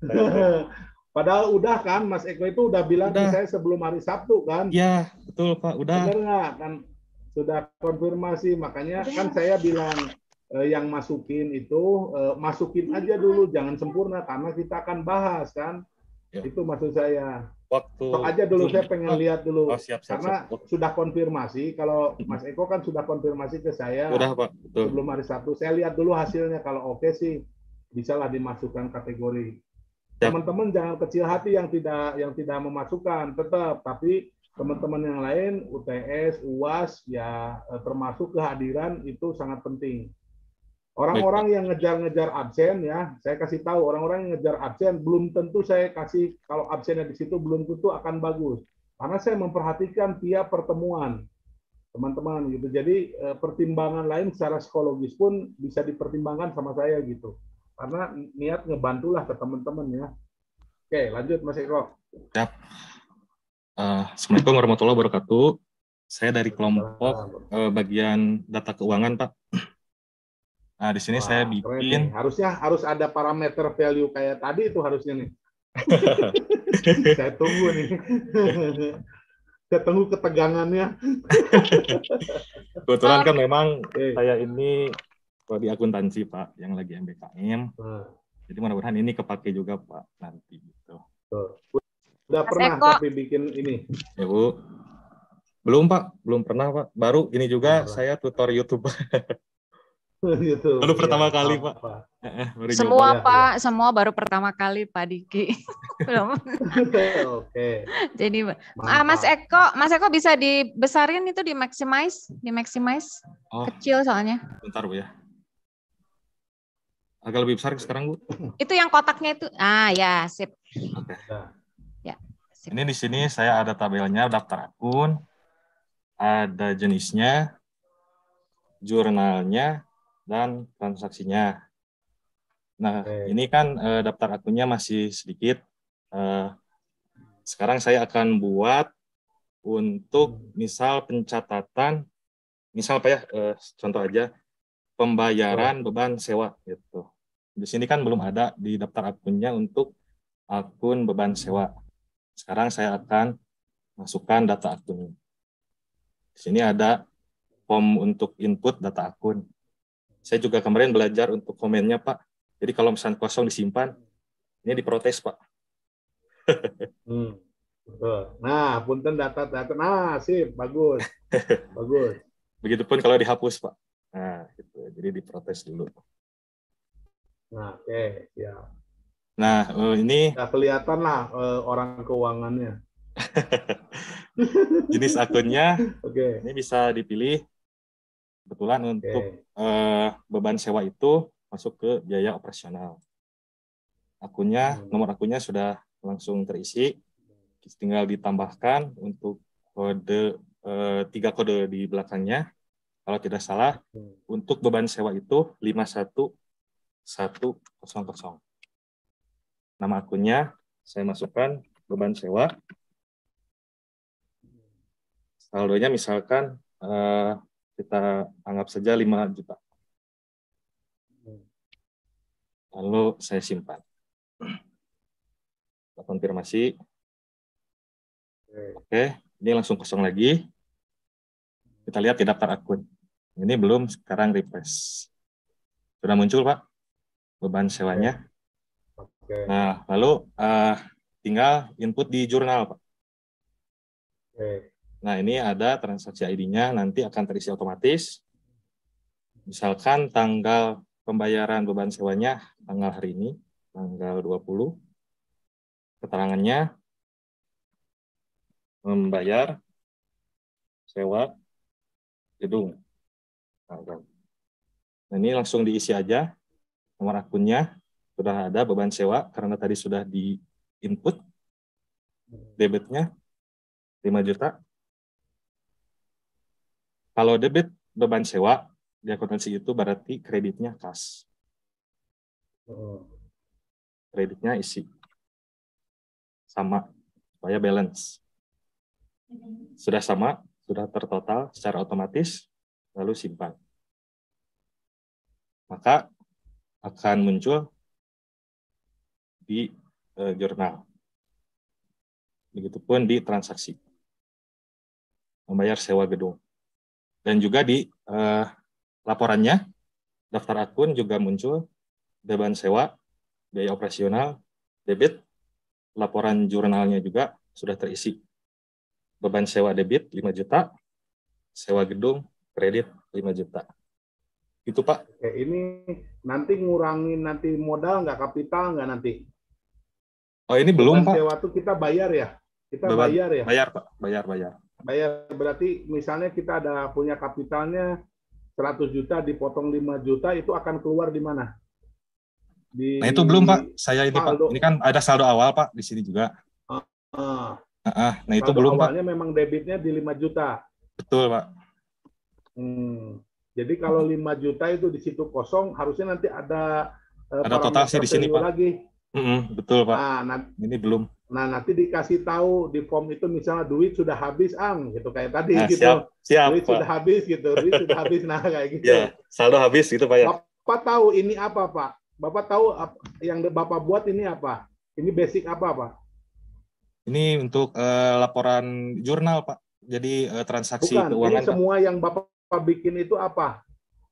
Padahal udah kan, Mas Eko itu udah bilang Udah. ke saya sebelum hari Sabtu kan. Ya, betul, Pak. Udah. Benar nggak? Kan sudah konfirmasi, makanya kan saya bilang eh, yang masukin itu eh, masukin aja dulu, jangan sempurna karena kita akan bahas kan. Ya. Itu maksud saya. Waktu Sok aja dulu, saya pengen Pak. lihat dulu. Oh, siap, siap, Karena siap. sudah konfirmasi, kalau Mas Eko kan sudah konfirmasi ke saya Udah, Pak. Betul. sebelum hari Sabtu. Saya lihat dulu hasilnya, kalau oke sih bisalah dimasukkan kategori. Siap. Teman-teman jangan kecil hati yang tidak yang tidak memasukkan, tetap. Tapi teman-teman yang lain, U T S, U A S, ya eh, termasuk kehadiran itu sangat penting. Orang-orang yang ngejar-ngejar absen ya, saya kasih tahu orang-orang yang ngejar absen belum tentu saya kasih kalau absennya di situ belum tentu akan bagus. Karena saya memperhatikan tiap pertemuan teman-teman gitu. Jadi eh, pertimbangan lain secara psikologis pun bisa dipertimbangkan sama saya gitu. Karena niat ngebantulah ke teman-teman ya. Oke, lanjut Mas Eko. Siap. Uh, Assalamualaikum warahmatullahi wabarakatuh. Saya dari kelompok uh, bagian data keuangan, Pak. Nah, di sini Wah, saya keren bikin. nih. Harusnya harus ada parameter value kayak tadi itu harusnya nih. Saya tunggu nih. Saya tunggu ketegangannya. Kebetulan kan memang Oke. saya ini kalau di akuntansi, Pak, yang lagi M B K M. Nah, Jadi mudah-mudahan ini kepake juga, Pak, nanti gitu. tuh. Udah Mas pernah Eko. tapi bikin ini. Ya, Bu. Belum, Pak. Belum pernah, Pak. Baru ini juga Belum. saya tutor YouTube. gitu. Baru pertama Ya, kali, apa. Pak. Baru Semua Ya, Pak, semua baru pertama kali Pak Diki. Belum. Oke. Jadi ah, Mantap. Mas Eko, Mas Eko bisa dibesarin itu di maximize, di maximize. Oh, Kecil soalnya. bentar, Bu ya. Agak lebih besar sekarang, Bu. Itu yang kotaknya itu. Ah, ya, sip. Oke. Ya, sip. Ini di sini saya ada tabelnya, daftar akun, ada jenisnya, jurnalnya, dan transaksinya. Nah, Oke. ini kan eh, daftar akunnya masih sedikit. Eh, sekarang saya akan buat untuk misal pencatatan, misal apa ya, eh, contoh aja, pembayaran beban sewa gitu. Di sini kan belum ada di daftar akunnya untuk akun beban sewa. Sekarang saya akan masukkan data akun. Di sini ada form untuk input data akun. Saya juga kemarin belajar untuk komennya, Pak. Jadi kalau misalnya kosong disimpan, ini diprotes, Pak. Hmm. Betul. Nah, punten data-data. Nah, sip, bagus. Bagus. Begitupun kalau dihapus, Pak. Nah, gitu. Jadi diprotes dulu. Nah, oke, ya. Nah, eh, ini Udah kelihatan lah eh, orang keuangannya. jenis akunnya. Oke. Ini bisa dipilih. Kebetulan untuk Oke. eh, beban sewa itu masuk ke biaya operasional. Akunnya, Hmm. nomor akunnya sudah langsung terisi. Tinggal ditambahkan untuk kode eh, tiga kode di belakangnya. Kalau tidak salah, Hmm. untuk beban sewa itu lima satu satu nol nol. Nama akunnya saya masukkan beban sewa. Saldonya misalkan uh, kita anggap saja lima juta. Lalu saya simpan. Kita konfirmasi. Oke, ini langsung kosong lagi. Kita lihat di daftar akun. Ini belum, sekarang refresh. Sudah muncul, Pak, beban sewanya. Oke. Nah, lalu uh, tinggal input di jurnal, Pak. Oke. Nah, ini ada transaksi I D-nya, nanti akan terisi otomatis. Misalkan tanggal pembayaran beban sewanya tanggal hari ini, tanggal dua puluh. Keterangannya membayar sewa gedung. Nah, ini langsung diisi aja. Nomor akunnya sudah ada, beban sewa karena tadi sudah di input. Debitnya lima juta. Kalau debit beban sewa di akuntansi itu berarti kreditnya kas. Kreditnya isi. Sama, supaya balance. Sudah sama, sudah tertotal secara otomatis, lalu simpan. Maka akan muncul di eh, jurnal. Begitupun di transaksi. Membayar sewa gedung. Dan juga di eh, laporannya, daftar akun juga muncul, beban sewa, biaya operasional, debit, laporan jurnalnya juga sudah terisi. Beban sewa debit lima juta, sewa gedung, kredit lima juta. Itu, Pak. Oke, ini nanti ngurangin nanti modal nggak, kapital nggak nanti? Oh, ini belum, beban Pak. sewa tuh kita bayar ya? Kita Beban, bayar ya? Bayar, Pak. Bayar, bayar. Bayar berarti misalnya kita ada punya kapitalnya seratus juta, dipotong lima juta, itu akan keluar di mana? Di Nah, itu belum, Pak. Saya ini, saldo. Pak. Ini kan ada saldo awal, Pak, di sini juga. Ah, Nah, nah itu saldo belum, Pak. awalnya memang debitnya di lima juta. Betul, Pak. Hmm. Jadi kalau lima juta itu di situ kosong, harusnya nanti ada eh, Ada total sih di sini, value Pak. lagi. Mm-mm, betul, Pak. Nah, nah, Ini belum. nah, nanti dikasih tahu di form itu misalnya duit sudah habis, ang, gitu kayak tadi Nah, gitu. siap, siap, Duit Pak. sudah habis gitu, duit sudah habis, nah kayak gitu. Ya, saldo habis gitu, Pak, ya. Bapak tahu ini apa, Pak? Bapak tahu ap- yang Bapak buat ini apa? Ini basic apa, Pak? Ini untuk eh, laporan jurnal, Pak. Jadi eh, transaksi Bukan, keuangan, ini Pak. semua yang Bapak bikin itu apa?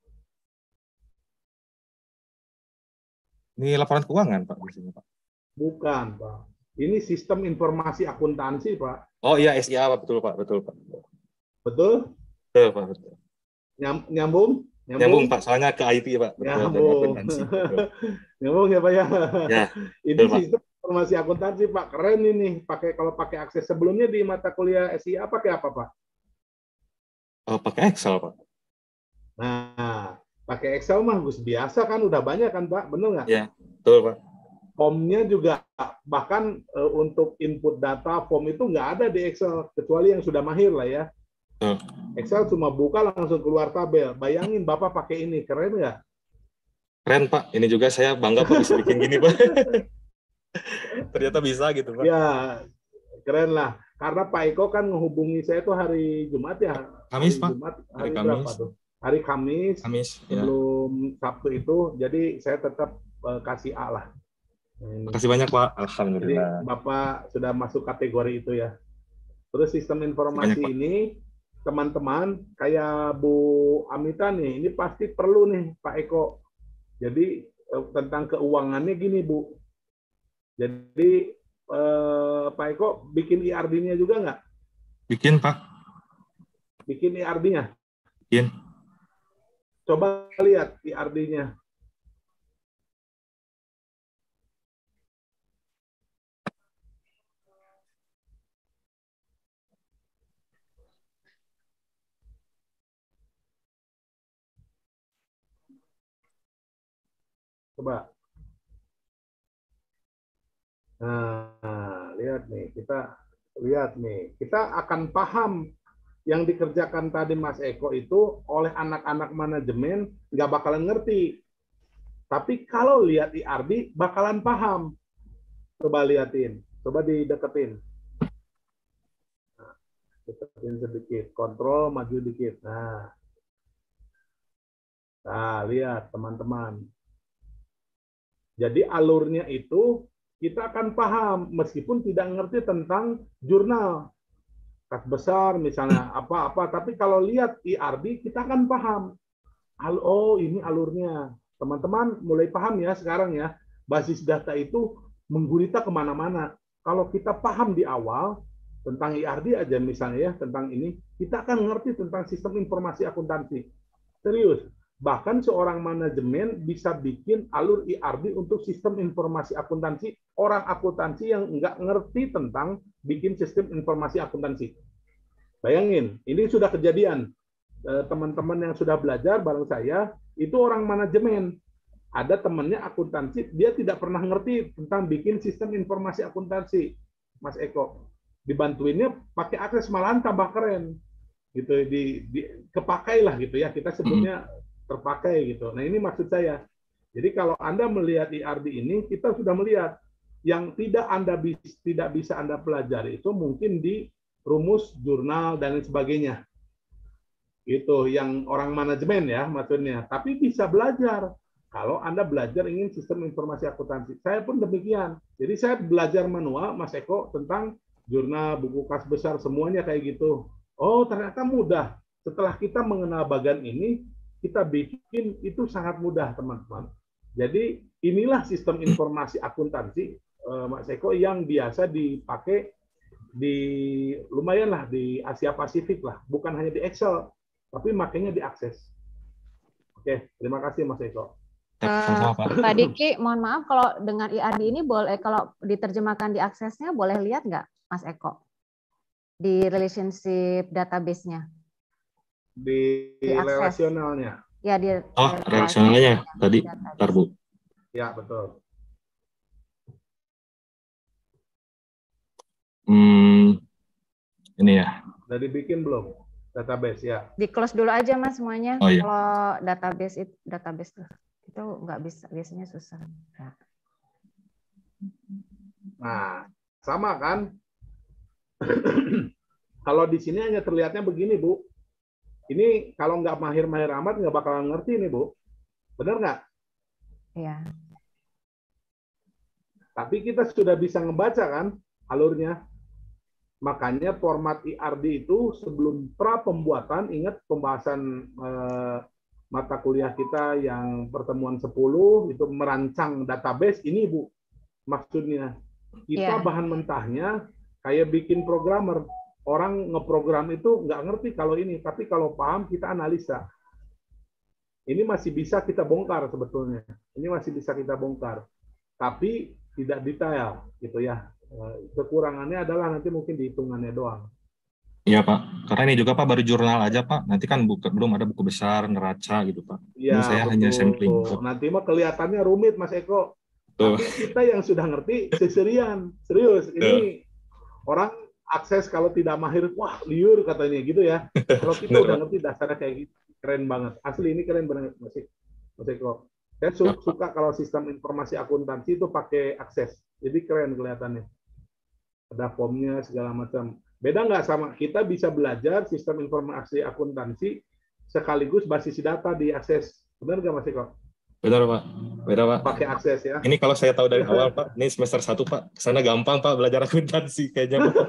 Ini laporan keuangan, Pak, di sini, Pak. Bukan, Pak. Ini sistem informasi akuntansi, Pak. Oh iya, S I A, Pak. Betul, Pak. Betul, Pak. Betul? Betul, Pak. Betul. Nyam- Nyambung? Nyambung, Pak. Soalnya ke I T, Pak. Betul, dan Nyambung. akuntansi. Betul. Nyambung ya, Pak ya. Ya, Ini betul, Pak. sistem informasi akuntansi, Pak. Keren ini. Pakai kalau pakai akses sebelumnya di mata kuliah S I A pakai apa, Pak? Oh, pakai Excel, Pak. Nah, pakai Excel mah Gus biasa kan udah banyak kan, Pak? Bener nggak? Ya, betul, Pak. Formnya juga bahkan eh, untuk input data form itu nggak ada di Excel kecuali yang sudah mahir lah ya. Betul. Excel cuma buka langsung keluar tabel. Bayangin Bapak pakai ini, keren nggak? Keren, Pak. Ini juga saya bangga, Pak, bisa bikin gini, Pak. Ternyata bisa gitu, Pak. Ya, keren lah. Karena Pak Eko kan menghubungi saya tuh hari Jumat ya. Kamis, hari Pak. Jumat, hari, Hari berapa Kamis. tuh? Hari Kamis. Kamis, ya. Sebelum Sabtu itu, jadi saya tetap eh, kasih A lah. Nah, ini. Makasih banyak, Pak. Jadi Alhamdulillah. Bapak sudah masuk kategori itu ya. Terus sistem informasi Banyak, Pak. ini, teman-teman, kayak Bu Amita nih, ini pasti perlu nih Pak Eko. Jadi eh, tentang keuangannya gini Bu. Jadi eh, Pak Eko bikin I R D-nya juga nggak? Bikin, Pak. Bikin I R D-nya? Bikin. Coba lihat I R D-nya. Coba. Nah, lihat nih, kita lihat nih, kita akan paham yang dikerjakan tadi Mas Eko itu oleh anak-anak manajemen nggak bakalan ngerti. Tapi kalau lihat I R D bakalan paham. Coba liatin. Coba dideketin. Nah, deketin sedikit. Kontrol, maju dikit. Nah. Nah, lihat teman-teman. Jadi alurnya itu kita akan paham meskipun tidak ngerti tentang jurnal. Kas besar misalnya apa-apa, tapi kalau lihat I R D kita akan paham. Oh, ini alurnya. Teman-teman mulai paham ya sekarang ya. Basis data itu menggurita kemana-mana. Kalau kita paham di awal tentang I R D aja misalnya ya, tentang ini, kita akan ngerti tentang sistem informasi akuntansi. Serius. Bahkan seorang manajemen bisa bikin alur I R D untuk sistem informasi akuntansi, orang akuntansi yang nggak ngerti tentang bikin sistem informasi akuntansi. Bayangin, ini sudah kejadian. Teman-teman yang sudah belajar bareng saya, itu orang manajemen. Ada temannya akuntansi, dia tidak pernah ngerti tentang bikin sistem informasi akuntansi. Mas Eko, dibantuinnya pakai akses malahan tambah keren. Gitu, di, di, kepakailah gitu ya, kita sebutnya terpakai gitu. Nah ini maksud saya. Jadi kalau Anda melihat I R D ini, kita sudah melihat yang tidak Anda bis, tidak bisa Anda pelajari itu mungkin di rumus, jurnal dan lain sebagainya. Itu yang orang manajemen ya maksudnya. Tapi bisa belajar kalau Anda belajar ingin sistem informasi akuntansi. Saya pun demikian. Jadi saya belajar manual, Mas Eko, tentang jurnal, buku kas besar, semuanya kayak gitu. Oh ternyata mudah. Setelah kita mengenal bagian ini, kita bikin itu sangat mudah, teman-teman. Jadi inilah sistem informasi akuntansi, eh, Mas Eko, yang biasa dipakai di lumayan lah di Asia Pasifik lah, bukan hanya di Excel, tapi makanya diakses. Oke, terima kasih Mas Eko. Uh, Pak Diki, mohon maaf kalau dengan I R D ini boleh kalau diterjemahkan di aksesnya boleh lihat nggak, Mas Eko, di relationship database-nya? Di, di relasionalnya. Ya, di oh, relasionalnya tadi, bentar Bu. Ya, betul. Hmm, ini ya. Udah dibikin belum? Database ya. Di close dulu aja Mas semuanya. Oh, iya. Kalau database itu database tuh itu nggak bisa, biasanya susah. Nah, nah sama kan? Kalau di sini hanya terlihatnya begini, Bu. Ini kalau nggak mahir-mahir amat nggak bakalan ngerti nih, Bu. Benar nggak? Iya. Tapi kita sudah bisa ngebaca kan alurnya. Makanya format I R D itu sebelum pra pembuatan, ingat pembahasan eh, mata kuliah kita yang pertemuan sepuluh, itu merancang database, ini Bu. Maksudnya, kita yeah. bahan mentahnya kayak bikin programmer. Orang ngeprogram itu nggak ngerti kalau ini, tapi kalau paham kita analisa. Ini masih bisa kita bongkar sebetulnya. Ini masih bisa kita bongkar, tapi tidak detail, gitu ya. Kekurangannya adalah nanti mungkin di hitungannya doang. Iya Pak, karena ini juga Pak baru jurnal aja Pak. Nanti kan buka, belum ada buku besar, neraca gitu Pak. Iya, ini saya betul. hanya sampling. Nanti mah kelihatannya rumit Mas Eko. Tuh. Tapi kita yang sudah ngerti seserian, serius. Ini Tuh. orang akses kalau tidak mahir, wah liur katanya gitu ya. Kalau kita udah ngerti dasarnya kayak gitu, keren banget. Asli ini keren banget Mas Eko. Saya su suka kalau sistem informasi akuntansi itu pakai akses. Jadi keren kelihatannya. Ada formnya segala macam. Beda nggak sama kita bisa belajar sistem informasi akuntansi sekaligus basis data di akses. Benar nggak Mas Eko? Benar Pak. Beda Pak. Pakai akses ya. Ini kalau saya tahu dari awal Pak, ini semester satu Pak, kesana gampang Pak belajar akuntansi kayaknya Pak.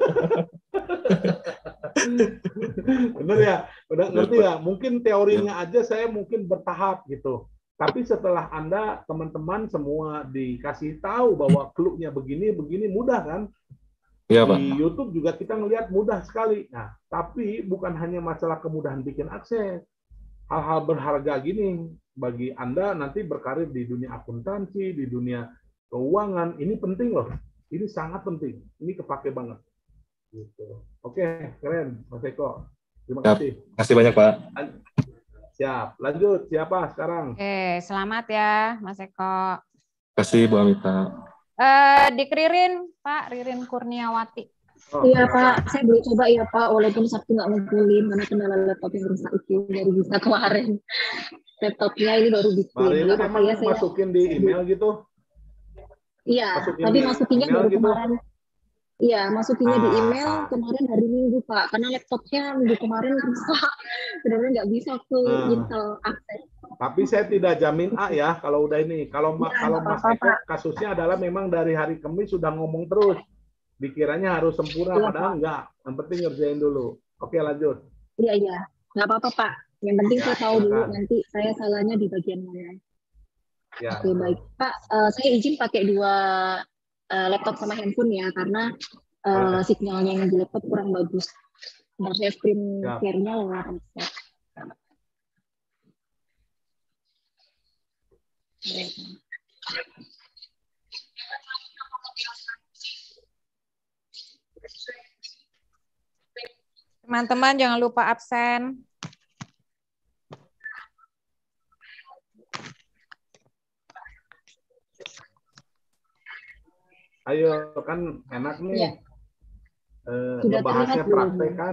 Benar ya, udah ngerti ya. Mungkin teorinya aja saya mungkin bertahap gitu. Tapi setelah Anda teman-teman semua dikasih tahu bahwa clue-nya begini begini mudah kan? Ya, Pak. Di YouTube juga kita ngelihat mudah sekali. Nah, tapi bukan hanya masalah kemudahan bikin akses. Hal-hal berharga gini bagi Anda nanti berkarir di dunia akuntansi, di dunia keuangan, ini penting loh. Ini sangat penting. Ini kepake banget. Gitu. Oke, keren, Mas Eko. Terima kasih. Terima kasih banyak, Pak. Siap. Lanjut, siapa sekarang? Oke, selamat ya, Mas Eko. Terima kasih, Bu Amita. Uh, Dik Ririn, Pak Ririn Kurniawati. Oh, iya Pak, saya boleh coba ya Pak, walaupun Sabtu nggak ngumpulin, mana kendala laptop yang rusak itu dari bisa kemarin. Laptopnya ini baru bikin. Kemarin memang ya, saya masukin di email gitu? Iya, tapi masukinnya baru gitu. kemarin. Iya, masukinnya di email Ah, kemarin hari Minggu, Pak. Karena laptopnya minggu kemarin rusak. Benar-benar nggak bisa aku nah, install akses. tapi saya tidak jamin A ya kalau udah ini. Kalau Ma- Ya, kalau nggak Mas apa-apa, Eko Pak. kasusnya adalah memang dari hari Kamis sudah ngomong terus. Dikiranya harus sempurna, Iya, padahal Pak. enggak. Yang penting ngerjain dulu. Oke, lanjut. Iya, iya. Nggak apa-apa, Pak. Yang penting Ya, saya tahu dulu silakan. nanti saya salahnya di bagian mana. Ya, Oke, baik. betul. Pak, eh, saya izin pakai dua eh, laptop sama handphone ya, karena eh, Boleh. sinyalnya yang di laptop kurang bagus. Dan saya screen Siap. share-nya lewat headset. Teman-teman jangan lupa absen. Ayo, kan enak Iya, nih. Eh, sudah terlihat ngebahasnya belum? praktek kan.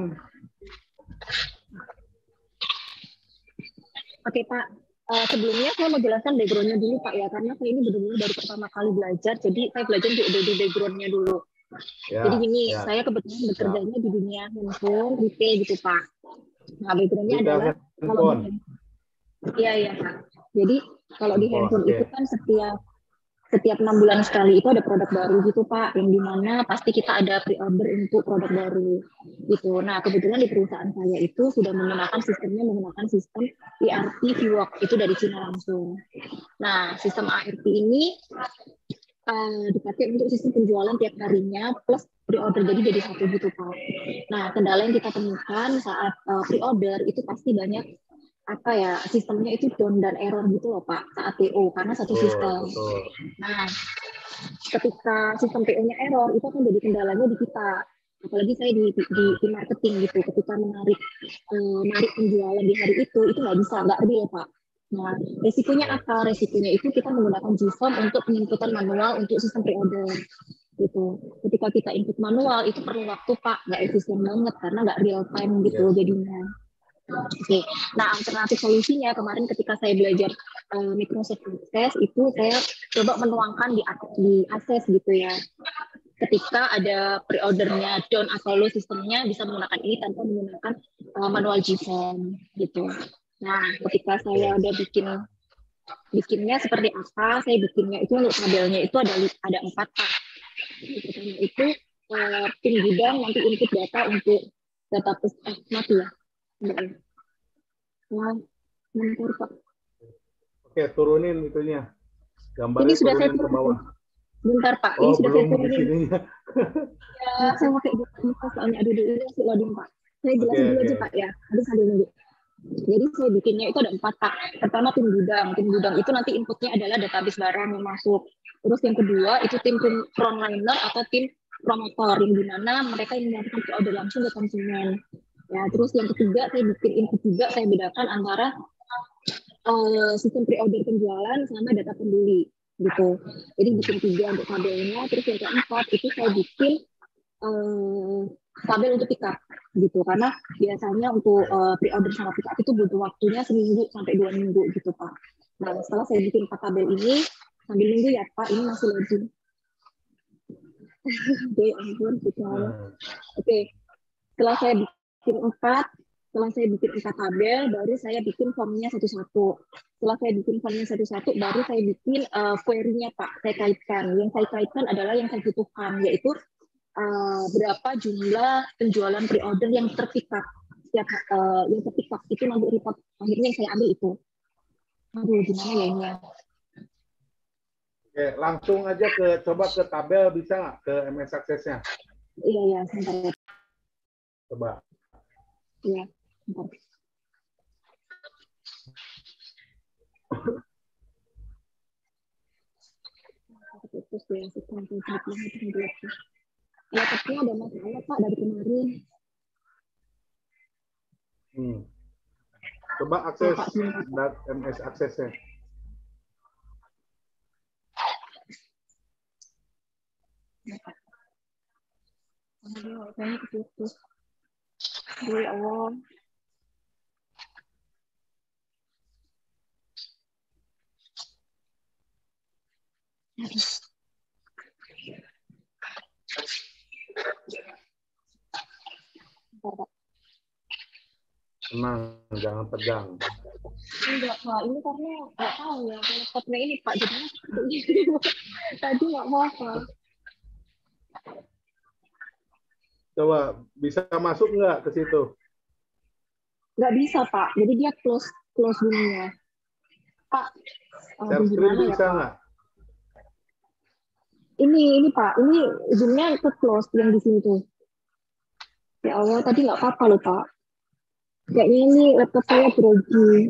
Oke, Pak. Eh, sebelumnya saya mau jelaskan background-nya dulu, Pak, ya. Karena saya ini benar-benar baru pertama kali belajar, jadi saya belajar di, di background-nya dulu. Jadi Ya, gini, ya, saya kebetulan ya. bekerjanya di dunia handphone, retail gitu, Pak. Nah, background-nya Retail adalah kalau di handphone. Iya, iya, Pak. Jadi kalau di Handphone, handphone oke. itu kan setiap setiap enam bulan sekali itu ada produk baru gitu, Pak, yang dimana pasti kita ada pre-order untuk produk baru gitu. Nah, kebetulan di perusahaan saya itu sudah menggunakan sistemnya menggunakan sistem E R P VWorks itu dari Cina langsung. Nah, sistem E R P ini uh, dipakai untuk sistem penjualan tiap harinya plus pre-order, jadi jadi satu gitu, Pak. Nah, kendala yang kita temukan saat uh, pre-order itu pasti banyak apa ya, sistemnya itu down dan error gitu loh, Pak, saat P O karena satu Betul, sistem. betul. Nah, ketika sistem P O-nya error itu akan jadi kendalanya di kita, apalagi saya di, di, di marketing gitu, ketika menarik eh, menarik penjualan di hari itu itu nggak bisa, nggak real, Pak. Nah, resikonya apa? Resikonya itu kita menggunakan G-Form untuk penginputan manual untuk sistem pre-order gitu. Ketika kita input manual itu perlu waktu, Pak, nggak efisien banget karena nggak real time gitu Yes. jadinya. Oke, nah alternatif solusinya kemarin ketika saya belajar uh, Microsoft Access itu saya coba menuangkan di, di Access gitu ya. Ketika ada pre-ordernya down atau low, sistemnya bisa menggunakan ini tanpa menggunakan uh, manual G-Form gitu. Nah, ketika saya udah bikin bikinnya seperti apa, saya bikinnya itu untuk tabelnya itu ada ada empat, Pak. Pertama itu uh, tim gudang nanti input data untuk database eh, mati ya. Nah, bentar, Pak. Oke, turunin itunya. Ini Gambarnya sudah saya turunin ke turunin. bawah. Bentar, Pak. Ini Oh, sudah saya belum di turunin. sininya. Ya, saya pakai Google soalnya aduh dulu masih loading, Pak. Saya Oke, jelasin dulu oke. aja, Pak, ya. Nanti sambil nunggu. Jadi saya bikinnya itu ada empat, Pak. Pertama tim gudang. Tim gudang itu nanti inputnya adalah database barang yang masuk. Terus yang kedua itu tim frontliner atau tim promotor yang dimana mereka yang melakukan order langsung ke konsumen. Ya, terus yang ketiga saya bikin input juga, saya bedakan antara uh, sistem pre-order penjualan sama data pembeli gitu. Jadi bikin tiga untuk tabelnya. Terus yang keempat itu saya bikin uh, tabel untuk pick up gitu, karena biasanya untuk uh, pre-order sama pick up itu butuh waktunya seminggu sampai dua minggu gitu, Pak. Nah, setelah saya bikin empat tabel ini, sambil nunggu ya, Pak, ini masih loading. Oke, ampun, Oke, okay. Setelah saya bikin empat, setelah saya bikin empat tabel, baru saya bikin formnya satu-satu. Setelah saya bikin formnya satu-satu, baru saya bikin uh, query-nya, Pak. Saya kaitkan. Yang saya kaitkan adalah yang saya butuhkan, yaitu uh, berapa jumlah penjualan pre-order yang terpick up. Setiap uh, yang terpick up itu nanti report akhirnya yang saya ambil itu. Aduh, gimana ya ini ya? Oke, langsung aja ke coba ke tabel, bisa nggak ke M S Access-nya? Iya, iya, sebentar ya. Coba. Iya, sebentar. Terus ya, sekarang saya laptopnya ada masalah, Pak, dari kemarin. Hmm. Coba akses dat M S Access-nya. Aduh, kayaknya keputus. Aduh, ya Allah. tenang, jangan tegang. Enggak, Pak. Ini karena nggak tahu ya, laptopnya ini, Pak. Jadinya seperti ini. Tadi nggak apa-apa. Coba bisa masuk nggak ke situ? Nggak bisa, Pak. Jadi dia close close dulunya. Pak, oh, Share screen gimana ya, bisa Pak? nggak? Ini, ini Pak. Ini zoomnya itu close yang di sini tuh. Ya Allah, tadi nggak apa-apa loh, Pak. Kayaknya ini laptop saya grogi.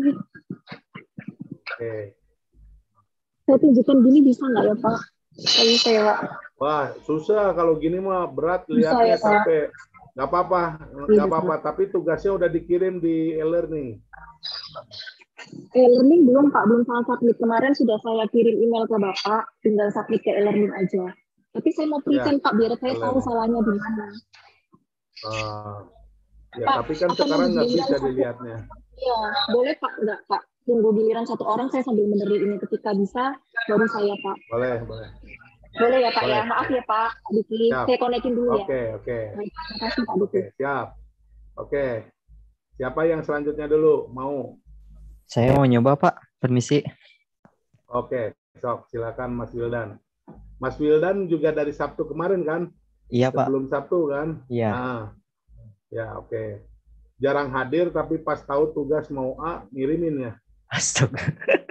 Oke. Saya tunjukkan gini bisa nggak ya, Pak? Saya saya, Pak. Wah, susah kalau gini mah berat Bisa lihatnya ya, Pak? capek. Nggak apa-apa, Iya, nggak apa-apa. Tapi tugasnya udah dikirim di e-learning. E-learning belum, Pak. Belum saya submit. Kemarin sudah saya kirim email ke Bapak. Tinggal submit ke e-learning aja. Tapi saya mau Ya, present, Pak, biar saya tahu e-learning. salahnya di mana. Ah, ya, Pak, tapi kan apa sekarang mau nggak giliran bisa satu? dilihatnya. Iya, boleh Pak? Enggak, Pak. Tunggu giliran satu orang, saya sambil meneri ini. Ketika bisa, baru saya, Pak. Boleh, boleh. Boleh ya, Pak, Boleh. ya? Maaf ya, Pak. Diki, Siap. saya konekin dulu ya. Oke, oke. Baik, terima kasih, Pak Diki. Oke, siap. Oke. Siapa yang selanjutnya dulu? Mau? Saya mau nyoba, Pak. Permisi. Oke, sok. Silakan Mas Wildan. Mas Wildan juga dari Sabtu kemarin kan? Iya, Pak. Sebelum Sabtu kan? Iya. Ah, ya, oke. Jarang hadir, tapi pas tahu tugas mau A, ngirimin ya. Astaga.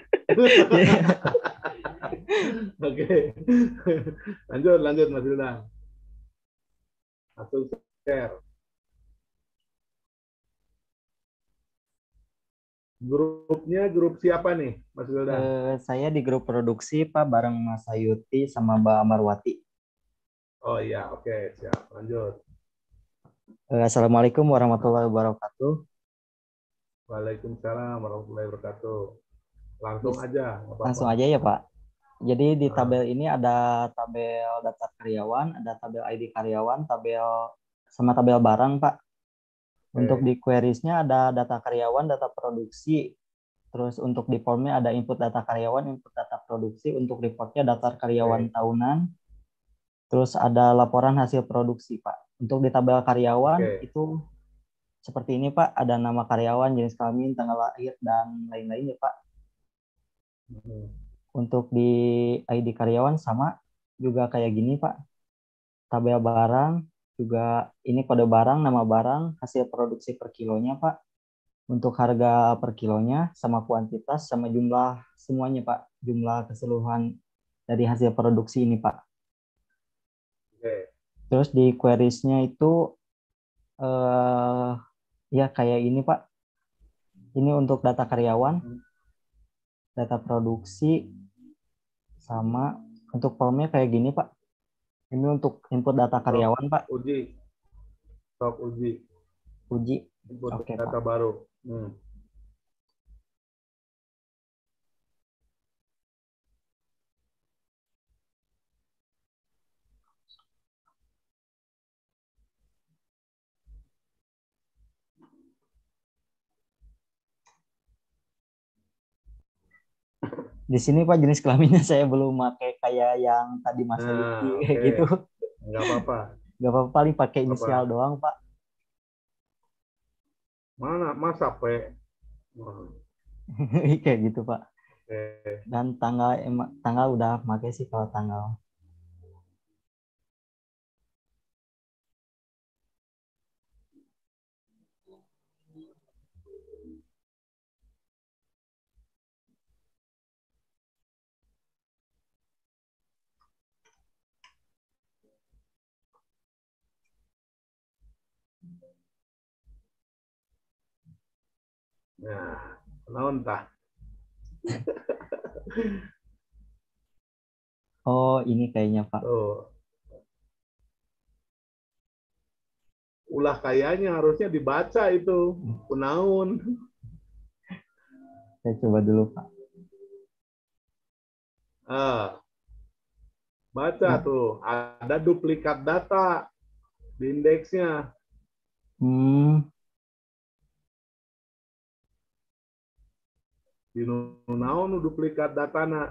Oke. Lanjut, lanjut Mas Wildan. Langsung share. Grupnya grup siapa nih, Mas Wildan? Eh, saya di grup produksi, Pak, bareng Mas Ayuti sama Mbak Marwati. Oh iya, oke, siap. Lanjut. Eh, Assalamualaikum warahmatullahi wabarakatuh. Waalaikumsalam warahmatullahi wabarakatuh. Langsung aja, nggak apa-apa. Langsung aja ya, Pak. Jadi di Ah. tabel ini ada tabel data karyawan, ada tabel I D karyawan, tabel sama tabel barang, Pak. Untuk di queries-nya ada data karyawan, data produksi. Terus untuk di formnya ada input data karyawan, input data produksi. Untuk reportnya data karyawan tahunan. Terus ada laporan hasil produksi, Pak. Untuk di tabel karyawan Oke. itu seperti ini, Pak. Ada nama karyawan, jenis kelamin, tanggal lahir, dan lain-lain ya, Pak. Hmm. Untuk di I D karyawan sama juga kayak gini, Pak. Tabel barang juga ini kode barang, nama barang, hasil produksi per kilonya, Pak. Untuk harga per kilonya sama kuantitas sama jumlah semuanya, Pak. Jumlah keseluruhan dari hasil produksi ini, Pak. Oke. Terus di queries-nya itu eh ya kayak ini, Pak. Ini untuk data karyawan, data produksi, sama untuk formnya kayak gini, Pak. Ini untuk input data karyawan, Pak. Uji. Sok uji. Uji. Input Oke, data Pak. baru. Hmm. Di sini, Pak, jenis kelaminnya saya belum pakai kayak yang tadi Mas Nah, Ayuti oke. kayak gitu. Nggak apa-apa. Nggak apa-apa, paling pakai Apa? inisial doang, Pak. Mana? Masa P? Hmm. Kayak gitu, Pak. Oke. Dan tanggal em- tanggal udah pakai sih kalau tanggal. Nah, naon tah? Oh, ini kayaknya, Pak. Tuh. Ulah kayaknya harusnya dibaca itu. Kunaun. Saya coba dulu, Pak. Ah. Baca Nah. tuh. Ada duplikat data di indeksnya. Hmm, Di naon nu duplikat datana.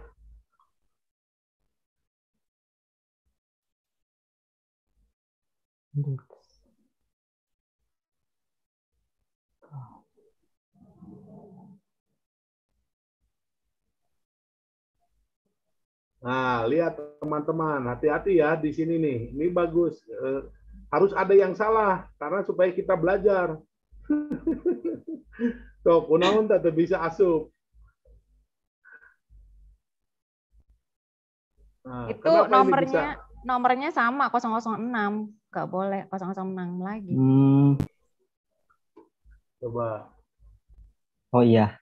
Nah, lihat teman-teman, hati-hati ya di sini nih. Ini bagus. Eh, harus ada yang salah karena supaya kita belajar. Tuh, kunaon tak bisa asup. Nah, Itu kenapa ini bisa? nomornya nomornya sama nol nol enam, nggak boleh nol nol enam lagi. Hmm. Coba. Oh iya.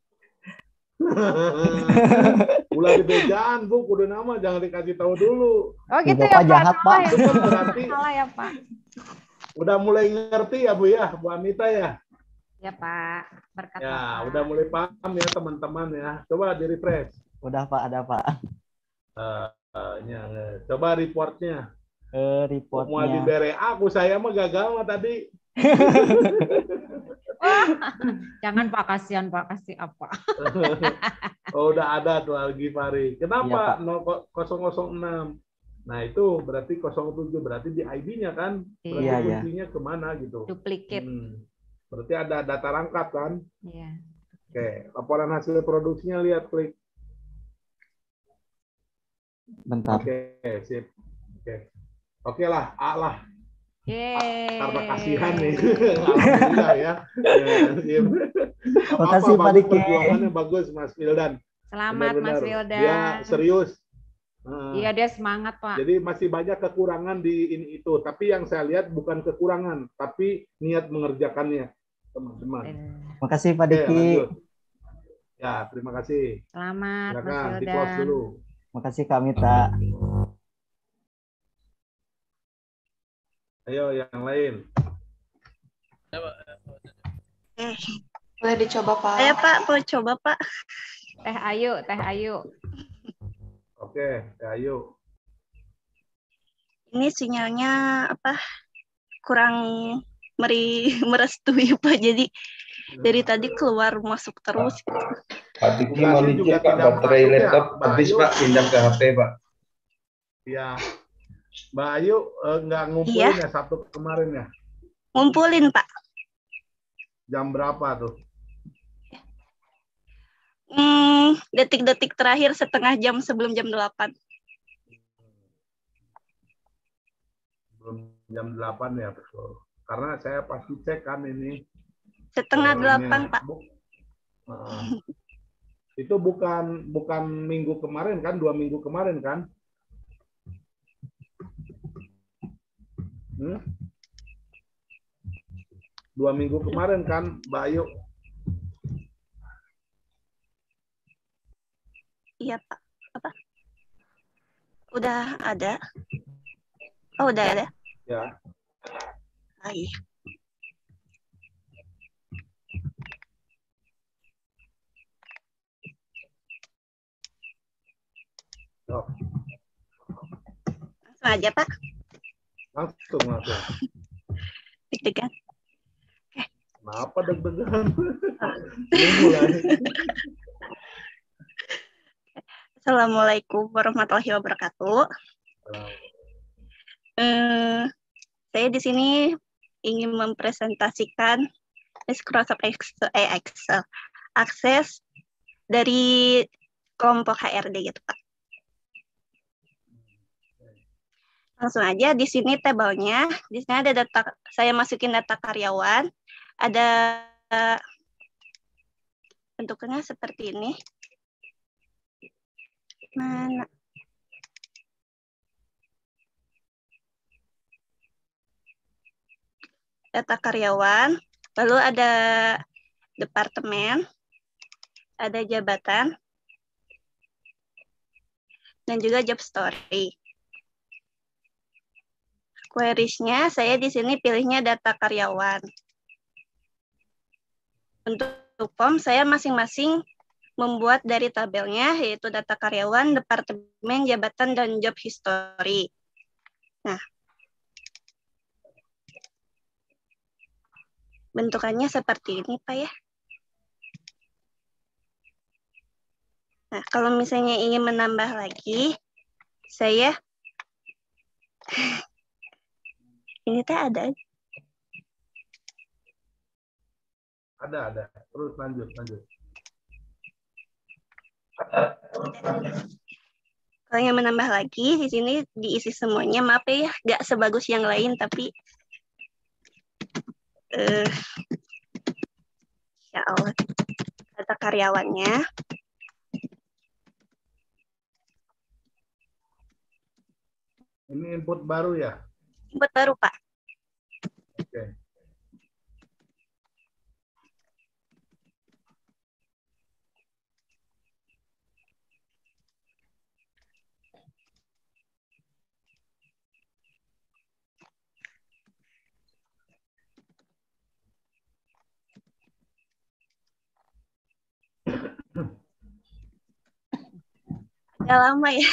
Ulah di bejaan, Bu, kudu nama jangan dikasih tahu dulu. Oh gitu Bapak ya Pak, jahat, salah Pak. ya Pak. Berarti Salah ya Pak. udah mulai ngerti ya, Bu ya, Bu Anita ya? Ya Pak, berkat Ya, Bapak. udah mulai paham ya teman-teman ya. Coba di-refresh. Udah Pak, ada Pak. Uh, uh, ya, coba reportnya. Eh, Mau di reportnya. bere aku saya mah gagal mah tadi. Wah, jangan Pak, kasihan Pak, kasih apa? Oh, udah ada tuh Algi Fari. Kenapa Iya, nol nol enam? Nah, itu berarti nol tujuh, berarti di I D-nya kan? Berarti Iya, iya. kuncinya kemana gitu. Duplicate. Hmm. Berarti ada data rangkap kan? Iya. Oke, laporan hasil produksinya lihat klik. Bentar. Oke, sip. Oke. Oke lah, A lah. Yeay. Karena kasihan nih. Alhamdulillah ya. Ya, sip. Makasih, Pak bagus Diki. perjuangannya bagus Mas Wildan. Selamat Mas Benar-benar. Wildan. Dia serius. Nah, Iya, dia semangat Pak. jadi masih banyak kekurangan di ini itu, tapi yang saya lihat bukan kekurangan, tapi niat mengerjakannya, teman-teman. Makasih Pak Oke, Diki. lanjut. Ya, terima kasih. Selamat Mas Silakan di close Wildan. dulu. Makasih Kak Mita. Ayo yang lain. Eh, boleh dicoba Pak? Ayo Pak, mau coba Pak. Teh Ayu, Teh Ayu. Oke, ayo. Ini sinyalnya apa? Kurang meri merestui Pak. Jadi dari tadi keluar masuk terus. Pak Diki mau dicek Pak, baterai laptop habis Pak, pindah ke H P Pak. Ya, Mbak Ayu eh, nggak ngumpulin Iya. ya satu kemarin ya? Ngumpulin Pak. Jam berapa tuh? Hmm, detik-detik terakhir setengah jam sebelum jam delapan. Belum jam delapan ya, betul. Karena saya pasti cek kan ini. Setengah eh, delapan ini, Pak. bu- Nah, itu bukan bukan minggu kemarin kan, dua minggu kemarin kan? Hmm? Dua minggu kemarin kan, Mbak Ayu? Iya Pak. Apa? Udah ada. Oh udah ada. Ya. Ah, iya. Oh, Langsung aja Pak. langsung langsung. Deg-degan. Kenapa deg-degan? Ini mulai. Assalamualaikum warahmatullahi wabarakatuh. Eh, saya di sini ingin mempresentasikan Microsoft Excel, eh, Excel akses dari kelompok H R D gitu Pak. Langsung aja di sini tabelnya, di sini ada data, saya masukin data karyawan, ada bentuknya seperti ini. Mana? Data karyawan, lalu ada departemen, ada jabatan, dan juga job story. Queries-nya saya di sini pilihnya data karyawan. Untuk form saya masing-masing membuat dari tabelnya yaitu data karyawan, departemen, jabatan, dan job history. Nah, bentukannya seperti ini Pak ya. Nah, kalau misalnya ingin menambah lagi, saya ini teh ada. Ada, ada. Terus lanjut, lanjut. Kalau yang menambah lagi, di sini diisi semuanya. Maaf ya, nggak sebagus yang lain, tapi eh, ya Allah, data karyawannya. Ini input baru ya? Input baru, Pak. Oke. Agak lama ya.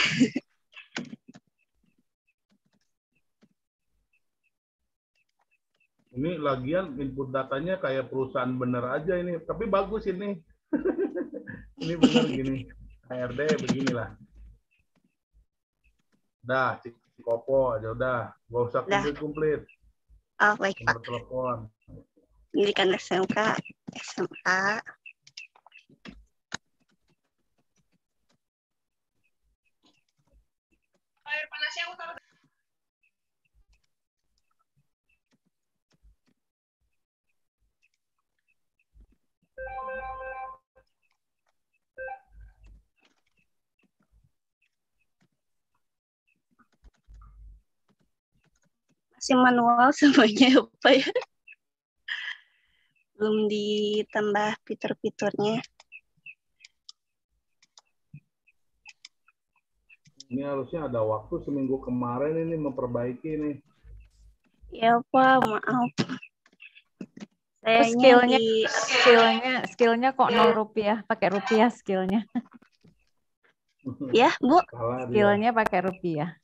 Ini lagian input datanya kayak perusahaan bener aja ini, tapi bagus ini. Ini bener gini. H R D beginilah. Dah, Cikopo aja udah. Gak usah komplit-komplit. Oh, baik, Pak. Nomor telepon. Pendidikan S M K, S M A. Air panasnya aku taruh. Masih manual semuanya apa ya? Belum ditambah fitur-fiturnya. Ini harusnya ada waktu seminggu kemarin ini memperbaiki nih. Ya Pak, maaf. Sayangnya skillnya di skillnya skillnya kok nol rupiah, pakai rupiah skillnya. Ya Bu. Skillnya pakai rupiah.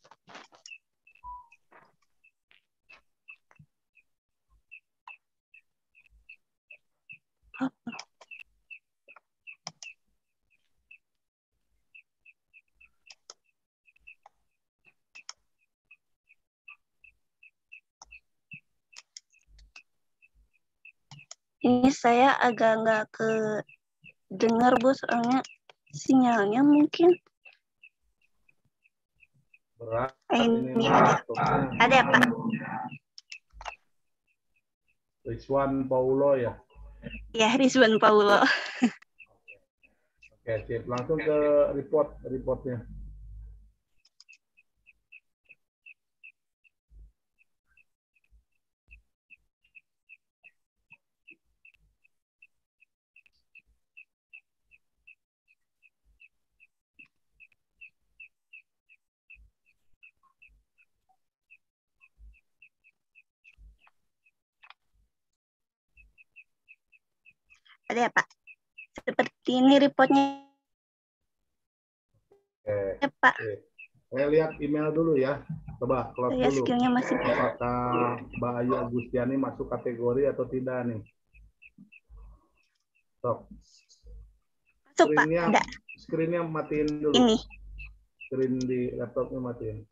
Ini saya agak nggak ke dengar Bu, soalnya sinyalnya mungkin. Berat Eh, ini ini ada. Ada ya Pak? Rizwan Paulo ya? Ya, Rizwan Paulo. Oke, sip. Langsung ke report, reportnya. Ada ya Pak? Seperti ini reportnya. Oke. Ya Pak. Oke. Saya lihat email dulu ya. Coba close Saya dulu. skillnya masih. Apakah Mbak Ayu Agustiani masuk kategori atau tidak nih? Stop. Masuk Pak, ada. Screen-nya matiin dulu. Ini. Screen di laptopnya matiin.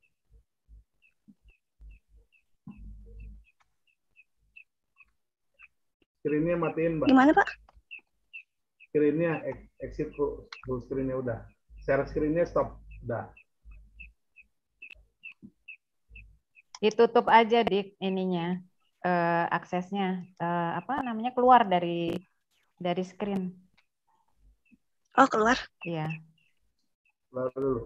Screen-nya matiin, Mbak. Gimana Pak? Screen-nya exit full, full screen-nya udah. Share screen-nya stop. Udah. Ditutup aja di ininya uh, aksesnya uh, apa namanya keluar dari dari screen. Oh keluar? Iya. Keluar dulu.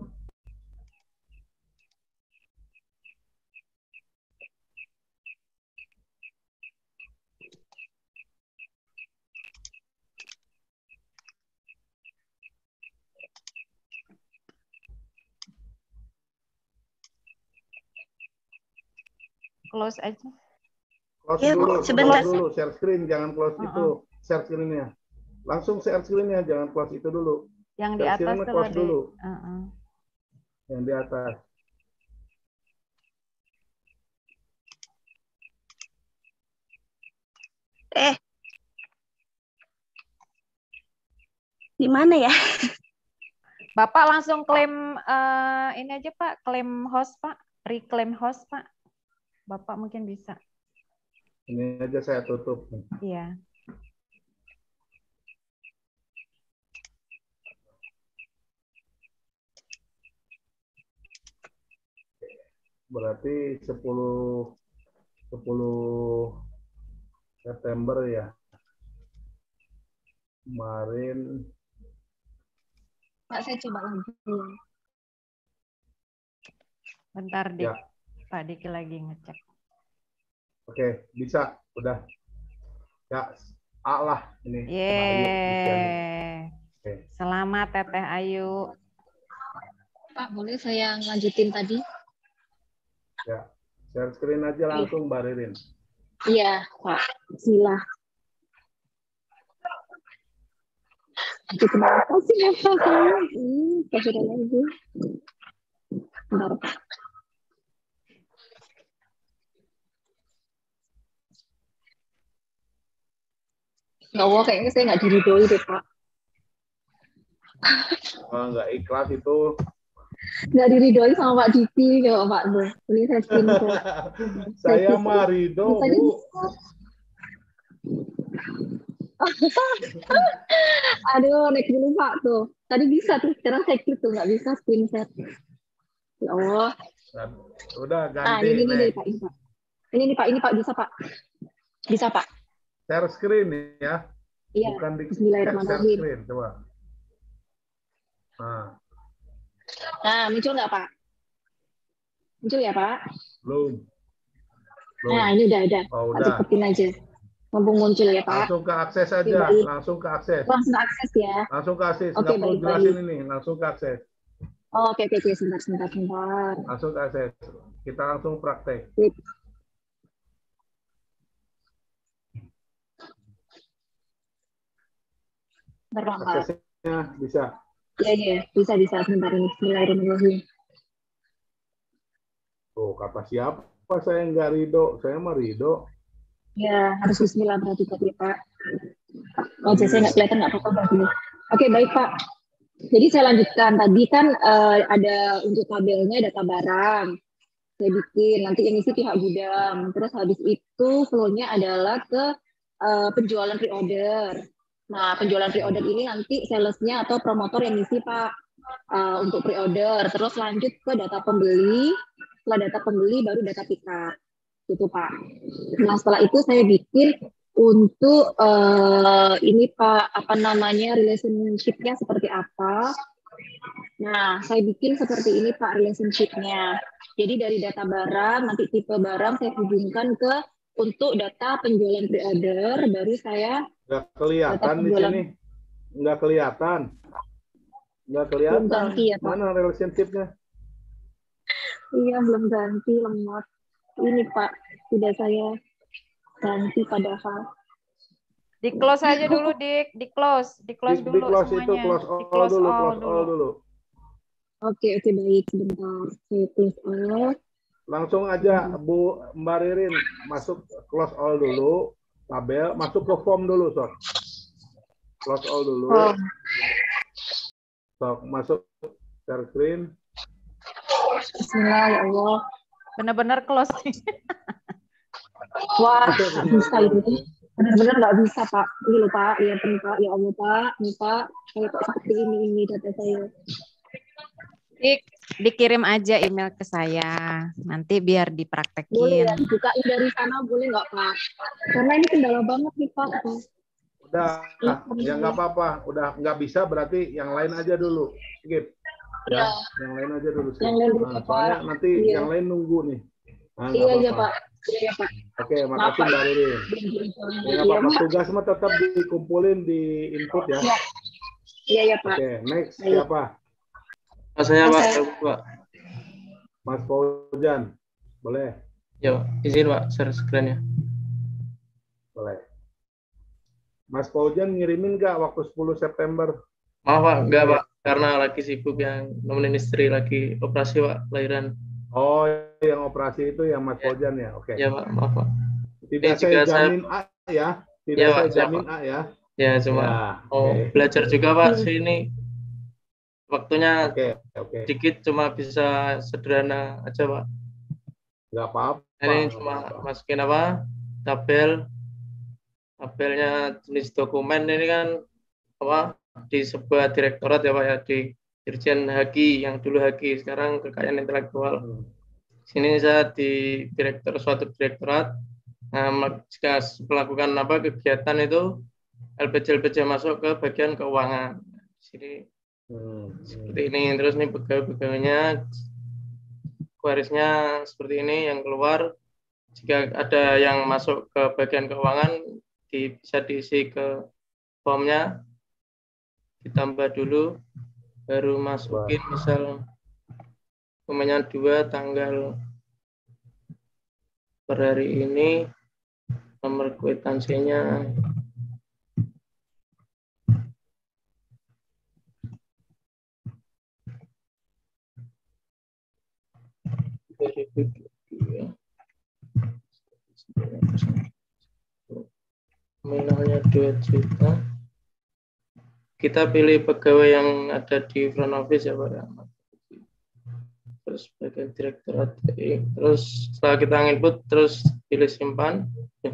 Close aja. Close ya, dulu, Bu, sebentar. close dulu, share screen, jangan close uh -uh. itu, share screen-nya. Langsung share screen-nya, jangan close itu dulu. Yang di atas tuh close dulu. Uh -uh. Yang di atas. Eh. Di mana ya? Bapak langsung klaim uh, ini aja Pak, klaim host Pak, reclaim host Pak. Bapak mungkin bisa. Ini aja saya tutup. Iya. berarti sepuluh September ya. Kemarin. Pak, saya coba lagi. Bentar, Dik. Ya. Pak Diki lagi ngecek. Oke, bisa. Udah. Ya, A lah ini. Yeay. Oke. Selamat Teteh Ayu. Pak, boleh saya lanjutin tadi? Ya, share screen aja langsung, Mbak Ririn. Iya, Pak. Bismillah. Itu kenapa sih ya, Pak? Hmm, kasih lagi. Bentar, Pak. Ya Allah, kayaknya saya nggak diridoi deh, Pak. Oh, nggak ikhlas itu. Nggak diridoi sama Pak Diki, kalau Pak Tuh. Ini saya screenshot. Saya mah ridho, Bu. Aduh, naik dulu Pak tuh. Tadi bisa tuh, sekarang saya klik tuh, nggak bisa screenshot. Ya Allah. Udah ganti. Ah, ini, ini, ini, Pak, ini Pak. Ini, ini Pak, ini Pak, bisa Pak. Bisa Pak. Share screen ya. Iya. Bukan di Bismillahirrahmanirrahim. share screen, coba. Nah. Nah, muncul nggak Pak? Muncul ya Pak? Belum. Belum. Nah, ini udah ada. Oh, Pak udah. cepetin aja. Mumpung muncul ya Pak. Langsung ke akses aja, Oke, langsung ke akses. langsung akses ya. Langsung ke akses, Oke, nggak perlu baik, jelasin baik. ini, langsung ke akses. Oh, oke, oke, oke, sebentar, sebentar, sebentar. Langsung ke akses. Kita langsung praktek. Wait. Bentar, Pak. Aksesnya bisa. Iya, iya, bisa, bisa. Sebentar ini. Bismillahirrahmanirrahim. Tuh, kata siapa saya nggak ridho? Saya mah ridho. Ya, harus bismillah berarti tadi Pak. Oh, jadi saya nggak kelihatan, nggak apa-apa berarti. Oke, baik Pak. Jadi saya lanjutkan. Tadi kan uh, ada untuk tabelnya data barang. Saya bikin, nanti yang isi pihak gudang. Terus habis itu flow-nya adalah ke uh, penjualan pre-order. Nah, penjualan pre-order ini nanti sales-nya atau promotor yang isi Pak uh, untuk pre-order. Terus lanjut ke data pembeli. Setelah data pembeli baru data pick up. Itu Pak. Nah setelah itu saya bikin untuk uh, ini Pak apa namanya relationship-nya seperti apa. Nah saya bikin seperti ini Pak relationship-nya. Jadi dari data barang nanti tipe barang saya hubungkan ke untuk data penjualan pre-order baru saya. Nggak kelihatan di sini. Nggak kelihatan. Nggak kelihatan. Ganti, ya, Pak. Mana relationship-nya? Iya belum ganti lemot. Ini Pak, sudah saya ganti padahal. Di close aja dulu, Dik. Di close, di close Di, dulu di close semuanya. itu close all di close dulu, all close dulu. all dulu. Oke, oke baik sebentar. Saya close all. Langsung aja Bu Mbak Ririn masuk close all dulu, tabel, masuk ke form dulu, Sob. Close all dulu. Oh. Sob, masuk share screen. Bismillah ya Allah. Benar-benar close. Wah, bisa ini. Benar-benar nggak bisa Pak. Ini loh Pak, lihat nih Pak. Ya Allah Pak, nih Pak. Saya kok seperti ini ini data saya. Dik, dikirim aja email ke saya. Nanti biar Boleh dipraktekin. ya, dibukain dari sana boleh nggak Pak? Karena ini kendala banget nih Pak. Udah, ya nggak apa-apa. Udah nggak bisa berarti yang lain aja dulu. Skip. Ya, yang lain aja dulu. Skip. Yang lain dulu, Nah, Pak. soalnya nanti Iya. yang lain nunggu nih. Nah, nggak Iya, iya apa-apa. Pak. Iya, iya Pak. Oke, Maaf, makasih Pak. Mbak Ririn. Ya, Iya, nggak apa-apa. Pak. Tugas mah tetap dikumpulin di input ya. Iya, iya, iya Pak. Oke, next Baik. siapa? Mas saya Pak, Mas, Pak. Mas Faujan. Boleh? Ya, Pak. Izin Pak, share screen-nya. Boleh. Mas Faujan ngirimin nggak waktu sepuluh September? Maaf Pak, enggak Pak, karena lagi sibuk yang nemenin istri lagi operasi Pak, lahiran. Oh, yang operasi itu yang Mas Faujan ya? Oke. Ya Pak, maaf Pak. Tidak Ini saya juga saya- jamin A ya. Tidak Ya, Pak, saya siap, jamin Pak. A ya. Ya, cuma Ya, mau oke. belajar juga Pak, sini waktunya Oke, oke. dikit, cuma bisa sederhana aja Pak. Nggak apa-apa. Ini nggak cuma apa-apa. masukin apa? Tabel, tabelnya jenis dokumen ini kan apa? Di sebuah direktorat ya Pak ya, di Dirjen Haki, yang dulu Haki, sekarang Kekayaan Intelektual. Sini saya di direktur suatu direktorat. Nah, jika melakukan apa kegiatan itu L P J L P J masuk ke bagian keuangan. Sini hmm. seperti ini. Terus ini pegawai-pegawainya, queries-nya seperti ini yang keluar. Jika ada yang masuk ke bagian keuangan, di, bisa diisi ke formnya, ditambah dulu, baru masukin misal nomornya dua tanggal per hari ini, nomor kwitansinya nominalnya dua juta. Kita pilih pegawai yang ada di front office ya Pak. Terus bagian direktorat, terus setelah kita input terus pilih simpan.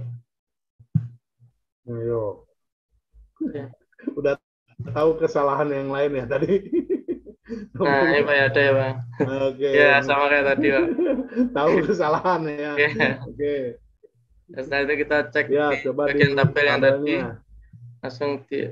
Ayo. Ya. Udah tahu kesalahan yang lain ya tadi. Nah, ini Pak ya ada ya Pak. Oke. Ya sama kayak tadi Pak. Tahu kesalahan ya. Oke. Okay. Setelah itu kita cek ya, di coba bagian di tabel yang tadi, langsung di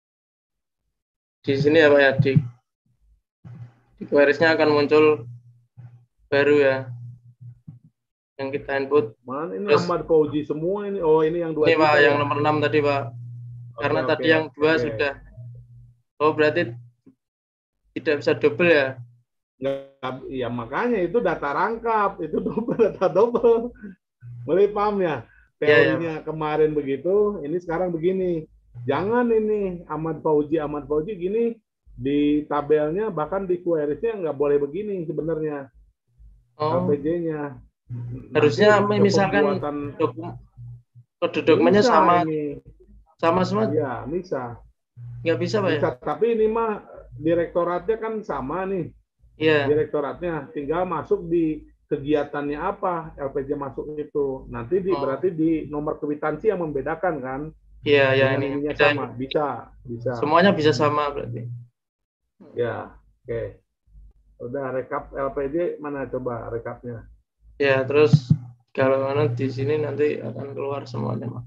di sini ya Pak ya, di di queries-nya akan muncul baru ya yang kita input. Mana ini Ahmad Fauzi semua ini? Oh ini yang dua ini juta Pak ya? Yang nomor enam tadi Pak. Okay, karena okay, tadi yang dua okay. sudah. Oh berarti tidak bisa double ya? Nggak, ya makanya itu data rangkap, itu double data double. Mulai paham ya? Teorinya ya, ya. Kemarin begitu, ini sekarang begini. Jangan ini Ahmad Fauzi Ahmad Fauzi gini di tabelnya, bahkan di queries-nya nggak boleh begini sebenarnya. Oh. K P J-nya. Harusnya misalkan dokumen kode dokumennya sama ini. sama semua. Iya, bisa. Nggak bisa Pak bisa, ya? Tapi ini mah direktoratnya kan sama nih. Iya. Direktoratnya tinggal masuk di kegiatannya apa, L P J masuk itu. Nanti di, oh. berarti di nomor kwitansi yang membedakan kan? Iya, ya ini ininya sama. Bisa, bisa. Semuanya bisa sama berarti. Ya, oke. Okay. Udah rekap L P J mana coba rekapnya? Ya, terus kalau mana di sini nanti akan keluar semuanya, Pak.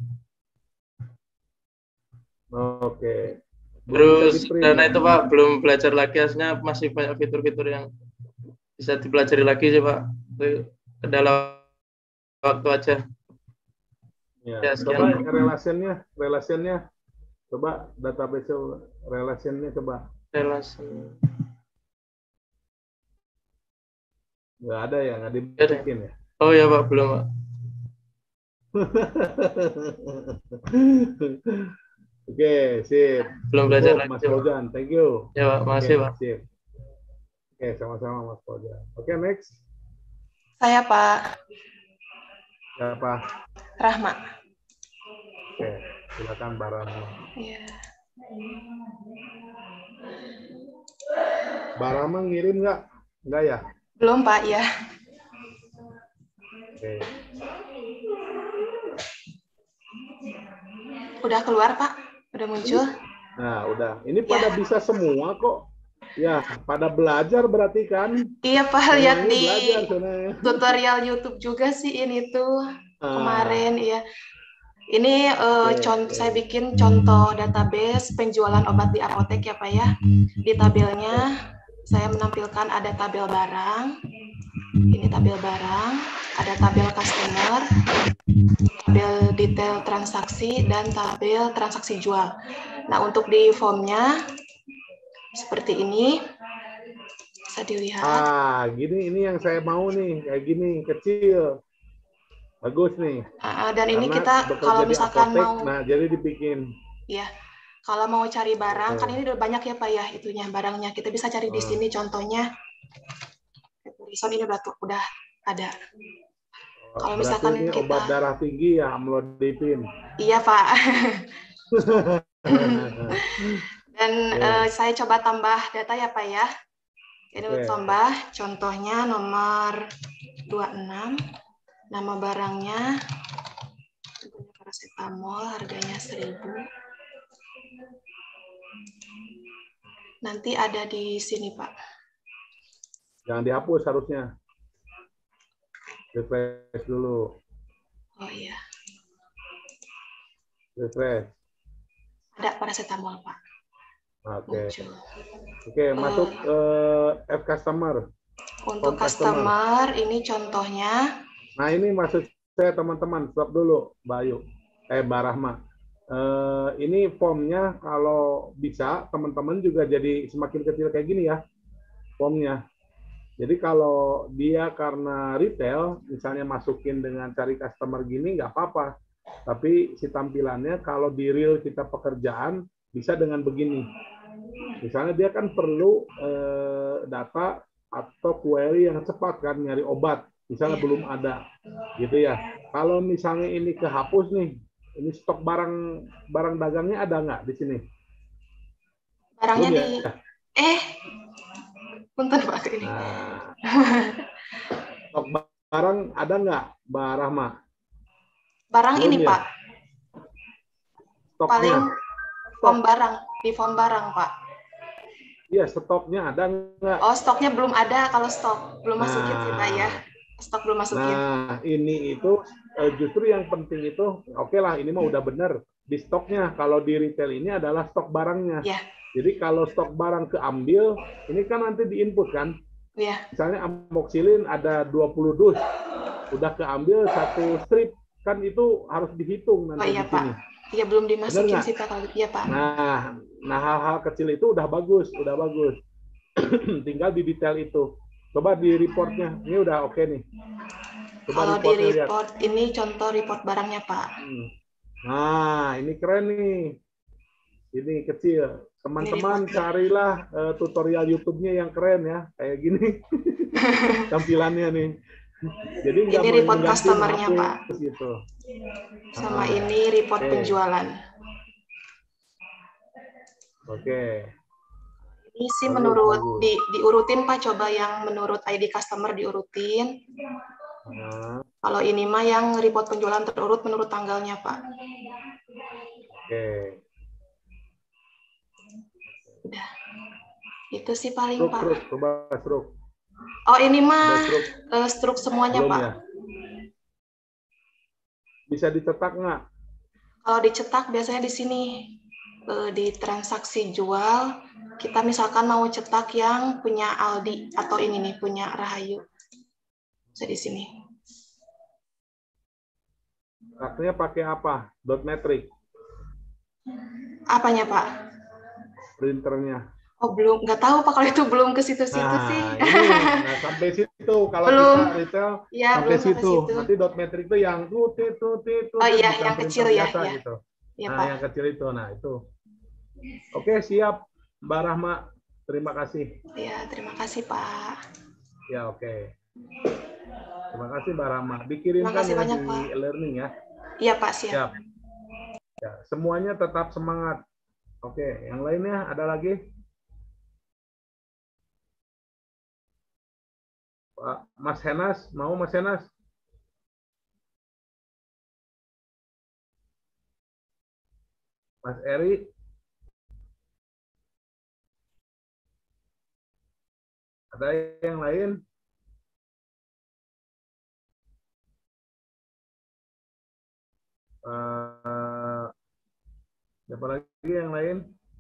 Oke. Terus dana itu Pak belum belajar lagi, aslinya masih banyak fitur-fitur yang bisa dipelajari lagi sih Pak. Dalam waktu aja. Ya, ya coba relasinya, relasinya, coba database relasinya coba. Relasi. Nggak ada ya, nggak dibikin ya? Oh ya Pak, belum Pak. Oke, sip. Belum belajar lagi. Mas Fauzan, thank you. Ya Pak, makasih Pak. Sip. Oke, sama-sama Mas Fauzan. Oke, next. Saya Pak. Siapa? Rahma. Oke, silakan Mbak Rahma. Iya. Mbak Rahma ngirim nggak? Nggak ya? Belum Pak, ya. Oke. Udah keluar Pak? Udah muncul? Nah, udah. Ini pada ya. Bisa semua kok. Ya, pada belajar berarti kan? Iya Pak, nah, lihat di belajar, tutorial YouTube juga sih ini tuh ah. kemarin ya. Ini uh, okay, contoh okay. saya bikin contoh database penjualan obat di apotek ya Pak ya. Di tabelnya saya menampilkan ada tabel barang. Ini tabel barang, ada tabel customer, tabel detail transaksi dan tabel transaksi jual. Nah, untuk di formnya seperti ini bisa dilihat. Ah, gini ini yang saya mau nih, kayak gini kecil, bagus nih. Ah, dan ini kita kalau misalkan apotek, mau, nah jadi dibikin. Ya, kalau mau cari barang, oh. kan ini udah banyak ya Pak ya itunya barangnya. Kita bisa cari oh. di sini contohnya. Reason ini udah udah ada. Oh, kalau misalkan ini kita obat darah tinggi ya amlodipin. Iya Pak. Dan yeah. uh, saya coba tambah data ya Pak ya. Ini okay. tambah contohnya nomor dua puluh enam, nama barangnya paracetamol, harganya seribu. Nanti ada di sini Pak. Jangan dihapus harusnya. Refresh dulu. Oh iya. Refresh. Ada paracetamol, Pak. Oke. Muncul. Oke, masuk ke F customer. Untuk Home customer, ini contohnya. Nah, ini maksud saya teman-teman, stop dulu, Mbak Ayu. Eh, Mbak Rahma. Eh, ini formnya kalau bisa teman-teman juga jadi semakin kecil kayak gini ya, formnya. Jadi kalau dia karena retail, misalnya masukin dengan cari customer gini, nggak apa-apa. Tapi si tampilannya kalau di real kita pekerjaan, bisa dengan begini. Misalnya dia kan perlu eh, data atau query yang cepat kan, nyari obat. Misalnya yeah. belum ada, gitu ya. Kalau misalnya ini kehapus nih, ini stok barang barang dagangnya ada nggak di sini? Barangnya belum, di... ya? Eh, punten Pak ini. Nah, stok barang ada nggak, Mbak Rahma? Barang belum, ini ya? Pak. Stoknya. Paling form barang, di form barang Pak. Iya, stoknya ada nggak? Oh, stoknya belum ada. Kalau stok belum nah, masukin sih Pak ya. Stok belum masukin. Nah, ini itu justru yang penting itu, oke okay lah, ini mah udah bener di stoknya. Kalau di retail ini adalah stok barangnya. Yeah. Jadi kalau stok barang keambil, ini kan nanti diinput kan. Yeah. Misalnya amoxicillin ada dua puluh dus, udah keambil satu strip, kan itu harus dihitung nanti oh, iya, di sini. Pak. Iya belum dimasukin sih Pak kalau iya Pak. Nah, nah hal-hal kecil itu udah bagus, udah bagus. Tinggal di detail itu. Coba di reportnya, ini udah oke okay nih. Coba kalau di report lihat. Ini contoh report barangnya Pak. Hmm. Nah, ini keren nih. Ini kecil. Teman-teman carilah uh, tutorial YouTube-nya yang keren ya, kayak gini. Tampilannya nih. Jadi nggak ini report customer-nya Pak. Gitu. Sama ah. ini report okay. penjualan. Oke. Okay. Ini sih menurut di, diurutin Pak, coba yang menurut I D customer diurutin. Uh. Kalau ini mah yang report penjualan terurut menurut tanggalnya Pak. Oke. Okay. Udah. Itu sih paling struk, Pak. Struk, coba struk. Oh ini mah struk, uh, struk semuanya belum, Pak. Ya? Bisa dicetak nggak? Kalau dicetak biasanya di sini uh, di transaksi jual. Kita misalkan mau cetak yang punya Aldi atau ini nih punya Rahayu. Bisa di sini. Cetaknya pakai apa? Dot metric. Apanya Pak? Printernya. Oh belum, nggak tahu Pak kalau itu belum ke situ-situ nah, sih. Ini nah, sampai situ kalau belum. Kita retail ya, sampai, belum situ. sampai situ. Nanti dot metric itu yang tutit tutit tutit. Oh iya, yang kecil ya. Biasa, ya. Gitu. Ya, nah, Pak. yang kecil itu. Nah itu. Oke siap, Mbak Rahma. Terima kasih. Ya, terima kasih Pak. Ya oke. Terima kasih Mbak Rahma. Dikirimkan ya banyak, di Pak. e-learning ya. Iya Pak, siap. siap. Ya, semuanya tetap semangat. Oke, yang lainnya ada lagi? Pak Mas Henas, mau Mas Henas? Mas Eri? Ada yang lain? Uh, siapa lagi yang lain?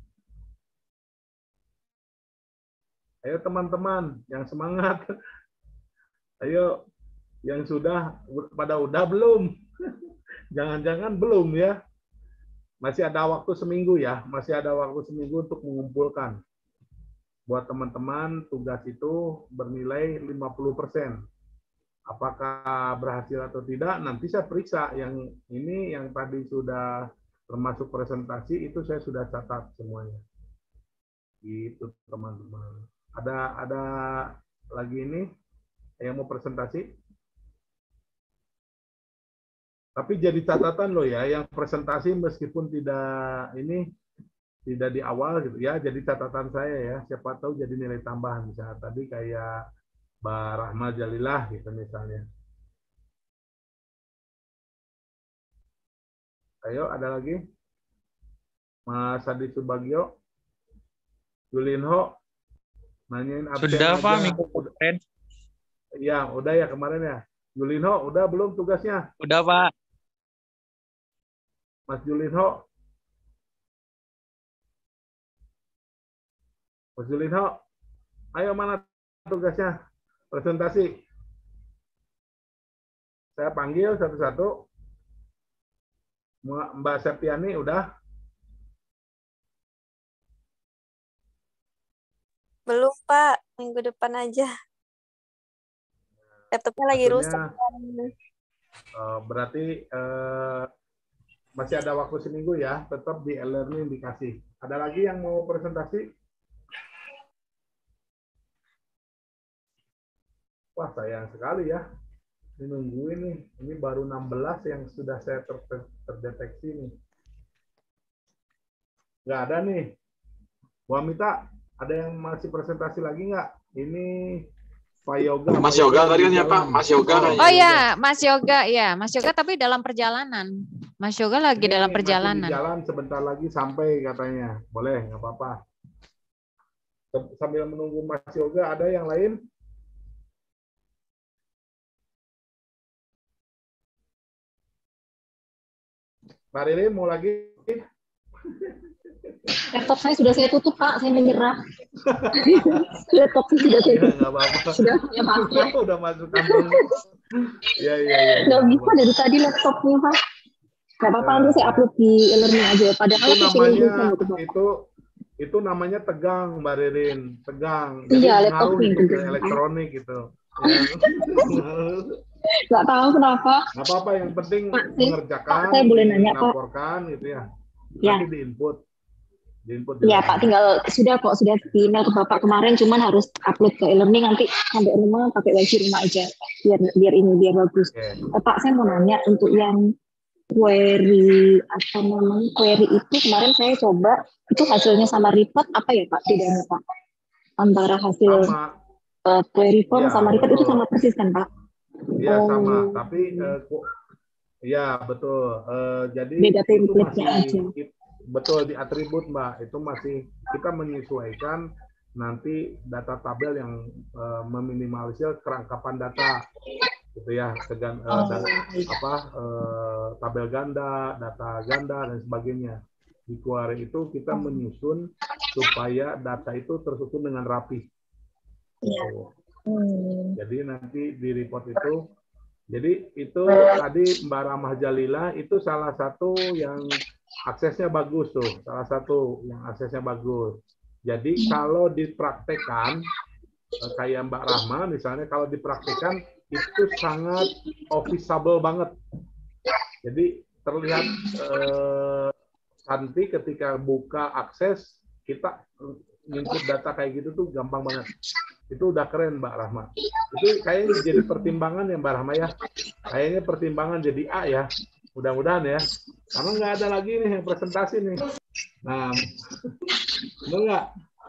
Ayo teman-teman, yang semangat. Ayo, yang sudah pada udah belum? Jangan-jangan belum ya? Masih ada waktu seminggu ya, masih ada waktu seminggu untuk mengumpulkan. Buat teman-teman, tugas itu bernilai lima puluh persen. Apakah berhasil atau tidak, nanti saya periksa. Yang ini, yang tadi sudah termasuk presentasi, itu saya sudah catat semuanya. Gitu teman-teman. Ada ada lagi ini yang mau presentasi? Tapi jadi catatan loh ya, yang presentasi meskipun tidak ini tidak di awal gitu ya, jadi catatan saya ya. Siapa tahu jadi nilai tambahan misalnya tadi kayak Mbak Rahma Jalilah gitu misalnya. Ayo ada lagi? Mas Adi Subagio, Julinho, nanyain absen sudah aja. Pak minggu kemarin. Ya, udah ya kemarin ya. Julinho, udah belum tugasnya? Udah, Pak. Mas Julinho. Mas Julinho, ayo mana tugasnya? Presentasi. Saya panggil satu-satu. Mbak Septiani udah? Belum, Pak. Minggu depan aja. Laptopnya lagi rusak. Uh, berarti uh, masih ada waktu seminggu ya, tetap di e-learning dikasih. Ada lagi yang mau presentasi? Wah, sayang sekali ya. Ini nungguin nih. Ini baru enam belas yang sudah saya ter ter terdeteksi nih. Nggak ada nih. Bu Amita, ada yang masih presentasi lagi nggak? Ini Pak Yoga. Mas Yoga tadi kan ya Pak, Mas Yoga. Oh, oh ya, Mas Yoga ya, Mas Yoga tapi dalam perjalanan. Mas Yoga lagi ini dalam perjalanan. Masih di jalan sebentar lagi sampai katanya. Boleh, nggak apa-apa. Sambil menunggu Mas Yoga, ada yang lain? Mbak Riri mau lagi? Laptop saya sudah saya tutup, Pak. Saya menyerah. Laptop saya sudah saya tutup. Ya, nggak apa-apa. Sudah punya baterai. Udah masuk kantong. Iya, iya, iya. Nggak bisa dari tadi laptopnya, Pak. Nggak apa-apa, nanti saya upload di e-learning aja. Padahal itu saya namanya, itu, itu itu namanya tegang, Mbak Ririn. Tegang. Iya, jadi laptop ngaruh itu ke tegang. elektronik gitu. Nggak tahu kenapa. Nggak apa-apa, yang penting Pak, mengerjakan, Pak, saya boleh nanya, Pak? melaporkan gitu ya. Ya. Nanti diinput. Diinput. Iya, Pak, tinggal sudah kok sudah di email ke Bapak kemarin, cuman harus upload ke e-learning, nanti sampai rumah pakai wifi rumah aja biar biar ini biar bagus. Okay. Eh, Pak, saya mau nanya untuk yang query apa namanya query itu kemarin saya coba itu hasilnya sama report apa ya Pak bedanya Pak antara hasil sama. Uh, query form Ya, sama report betul. itu sama persis kan Pak? Iya Oh. sama, tapi uh, ya betul. Uh, jadi Beda itu template-nya masih aja. it- betul di atribut Mbak. Itu masih kita menyesuaikan nanti data tabel yang uh, meminimalisir kerangkapan data, gitu ya, segan, uh, dan, apa uh, tabel ganda, data ganda dan sebagainya. Di query itu kita menyusun supaya data itu tersusun dengan rapi. Iya. Hmm. Jadi nanti di report itu, jadi itu tadi Mbak Ramah Jalila itu salah satu yang aksesnya bagus tuh, salah satu yang aksesnya bagus. Jadi kalau dipraktekkan kayak Mbak Rahma misalnya, kalau dipraktekkan itu sangat officeable banget. Jadi terlihat eh, nanti ketika buka akses kita input data kayak gitu tuh gampang banget. Itu udah keren Mbak Rahma. Itu kayaknya jadi pertimbangan ya Mbak Rahma ya. Kayaknya pertimbangan jadi A ya. Mudah-mudahan ya. Karena nggak ada lagi nih yang presentasi nih. Nah, benar nggak?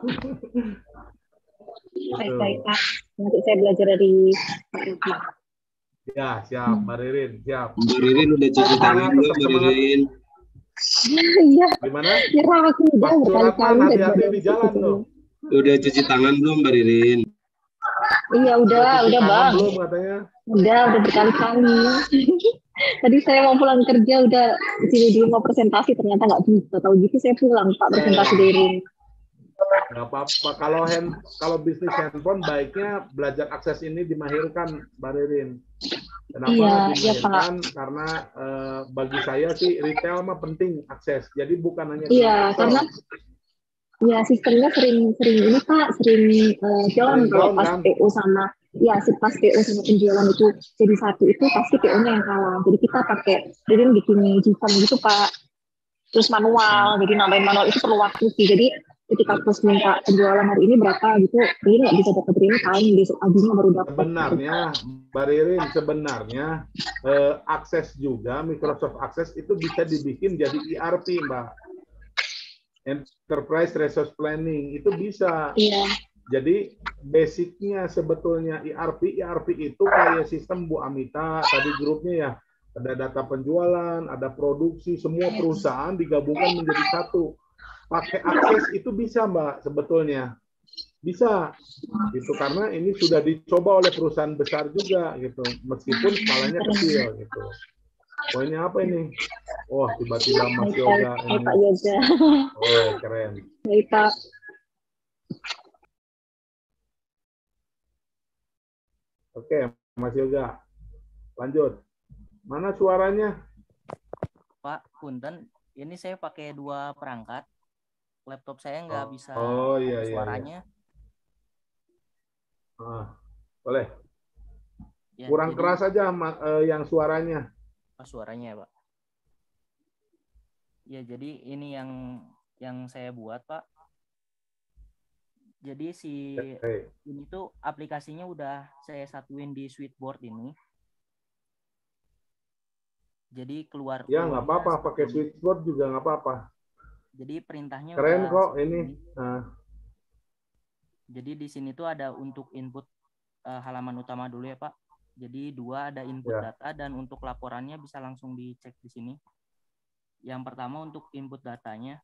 Baik baik Pak. Nanti saya belajar dari Pak Rahma. Ya siap Mbak Ririn, siap. Mbak Ririn udah cuci tangan belum Mbak Ririn? Iya. Gimana? Ya aku udah Mas Suratan berkali-kali hati-hati di jalan tuh. Udah cuci tangan belum Mbak Ririn? Iya udah, Cuci udah tangan Bang. belum katanya. Udah, udah berkali-kali. Tadi saya mau pulang kerja udah sini dulu mau presentasi ternyata nggak bisa. Tahu gitu saya pulang Pak presentasi dari rumah. Nggak apa-apa. Kalau hand, kalau bisnis handphone baiknya belajar akses ini dimahirkan, Mbak Ririn. Kenapa Iya, iya, dimahirkan? Karena eh, bagi saya sih retail mah penting akses. Jadi bukan hanya di Iya, store. karena ya sistemnya sering-sering ini Pak, sering uh, jalan Sering kalau down, pas kan? P O sama ya si pas P O sama penjualan itu jadi satu itu pasti P O-nya yang kalah. Jadi kita pakai jadi bikin G-Form gitu Pak. Terus manual, jadi nambahin manual itu perlu waktu sih. Jadi ketika pos minta penjualan hari ini berapa gitu, ini nggak bisa dapat ini time besok paginya baru dapat. Sebenarnya, Mbak Ririn, sebenarnya eh, akses juga Microsoft Access itu bisa dibikin jadi E R P, Mbak. Enterprise Resource Planning itu bisa. Iya. Jadi basicnya sebetulnya E R P, E R P itu kayak sistem Bu Amita tadi grupnya ya. Ada data penjualan, ada produksi, semua perusahaan digabungkan menjadi satu. Pakai akses itu bisa Mbak sebetulnya. Bisa, gitu karena ini sudah dicoba oleh perusahaan besar juga gitu, meskipun skalanya kecil gitu. Poinnya apa ini? Oh, tiba-tiba Mas Yoga Hai ini. Pak Yoga. Oh, keren. Baik Pak. Oke, Mas Yoga. Lanjut. Mana suaranya? Pak, punten, ini saya pakai dua perangkat. Laptop saya nggak bisa Oh iya iya. suaranya. Iya. Ah, boleh. Ya, Kurang jadi, keras aja eh, yang suaranya. oh, suaranya ya, Pak. Ya, jadi ini yang yang saya buat, Pak. Jadi si Hey. ini tuh aplikasinya udah saya satuin di Switchboard ini. Jadi keluar. Ya nggak apa-apa, pakai switchboard juga nggak apa-apa. Jadi perintahnya keren udah kok ini. Nah. Jadi di sini tuh ada untuk input uh, halaman utama dulu ya Pak. Jadi dua ada input Ya. data dan untuk laporannya bisa langsung dicek di sini. Yang pertama untuk input datanya.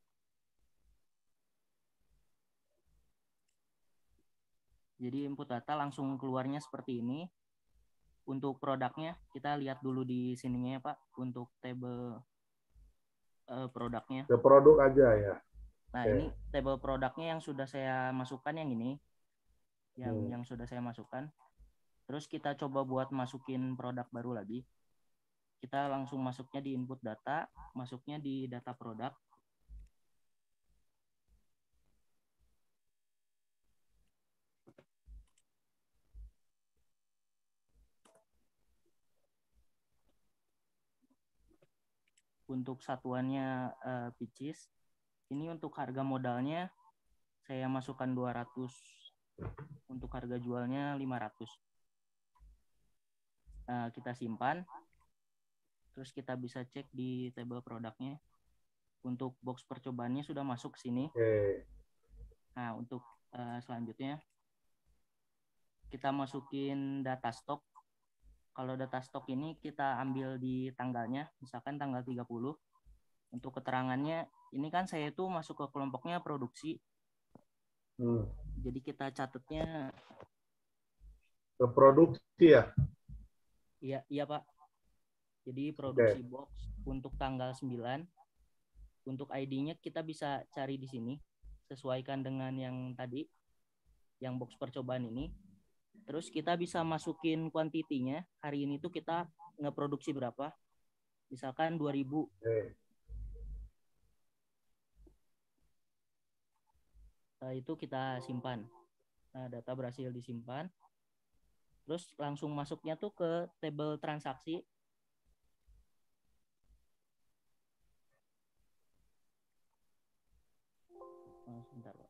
Jadi input data langsung keluarnya seperti ini. Untuk produknya kita lihat dulu di sininya ya Pak. Untuk table uh, produknya. Ke produk aja ya. Nah Oke. ini table produknya yang sudah saya masukkan yang ini. Yang Hmm. yang sudah saya masukkan. Terus kita coba buat masukin produk baru lagi. Kita langsung masuknya di input data, masuknya di data produk. Untuk satuannya uh, pitches, ini untuk harga modalnya saya masukkan dua ratus, untuk harga jualnya lima ratus. Uh, kita simpan, terus kita bisa cek di table produknya. Untuk box percobaannya sudah masuk sini. Oke. Nah untuk uh, selanjutnya kita masukin data stok. Kalau data stok ini kita ambil di tanggalnya, misalkan tanggal tiga puluh. Untuk keterangannya, ini kan saya tuh masuk ke kelompoknya produksi. Hmm. Jadi kita catatnya Ke produksi ya? Iya, iya Pak. Jadi produksi Oke. box untuk tanggal sembilan. Untuk I D-nya kita bisa cari di sini. Sesuaikan dengan yang tadi, yang box percobaan ini. Terus kita bisa masukin kuantitinya. Hari ini tuh kita ngeproduksi berapa? Misalkan dua ribu. Oke. Nah, itu kita simpan. Nah, data berhasil disimpan. Terus langsung masuknya tuh ke table transaksi. Oh, sebentar, Pak.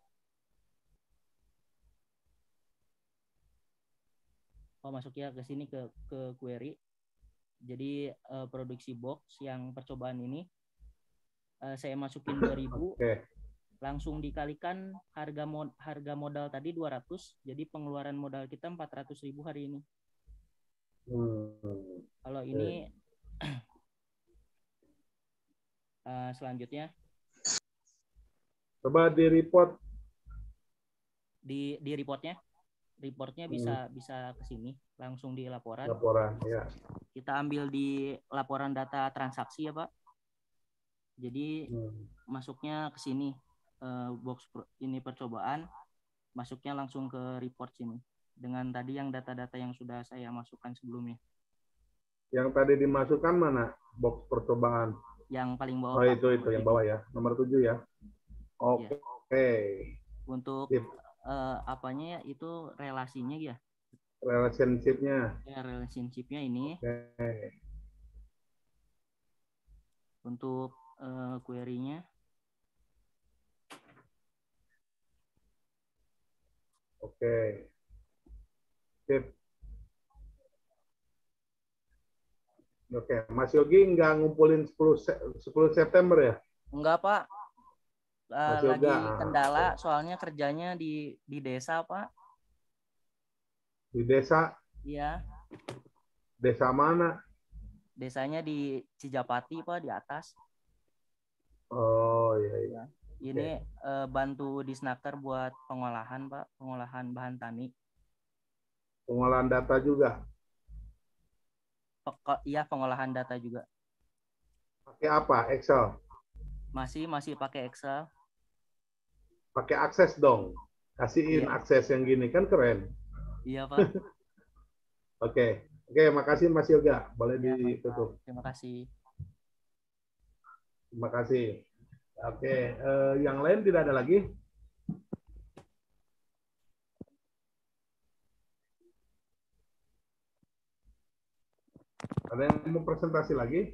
Oh, masuknya ke sini ke ke query. Jadi uh, produksi box yang percobaan ini uh, saya masukin dua ribu. Oke. Langsung dikalikan harga mod, harga modal tadi dua ratus. Jadi pengeluaran modal kita empat ratus ribu hari ini. Hmm. Kalau ini uh, selanjutnya coba di report. Di di reportnya. Reportnya bisa hmm. bisa ke sini langsung di laporan. Laporan, ya. Kita ambil di laporan data transaksi ya Pak. Jadi hmm. masuknya ke sini uh, box ini percobaan, masuknya langsung ke report sini dengan tadi yang data-data yang sudah saya masukkan sebelumnya. Yang tadi dimasukkan mana box percobaan? Yang paling bawah. Oh Pak. itu itu yang bawah ya, nomor tujuh ya. Oke. Ya. Oke. Untuk Sip. Uh, apanya itu relasinya ya? Relationship-nya. Ya, relationship-nya ini. Okay. Untuk uh, query-nya. Oke. Okay. Sip. Oke, okay. Mas Yogi nggak ngumpulin sepuluh September ya? Enggak, Pak. Uh, lagi kendala soalnya kerjanya di di desa Pak. Di desa? Iya. Desa mana? Desanya di Cijapati Pak, di atas. Oh iya iya. Ini eh, bantu Disnaker buat pengolahan, Pak, pengolahan bahan tani. Pengolahan data juga. Peko, iya, pengolahan data juga. Pakai apa? Excel. Masih masih pakai Excel. Pakai akses dong. Kasihin Iya. akses yang gini kan keren. Iya, Pak. Oke. Oke, makasih Mas Yoga. Boleh Ya, ditutup. terima kasih. Terima kasih. Oke, eh, yang lain tidak ada lagi? Ada yang mau presentasi lagi?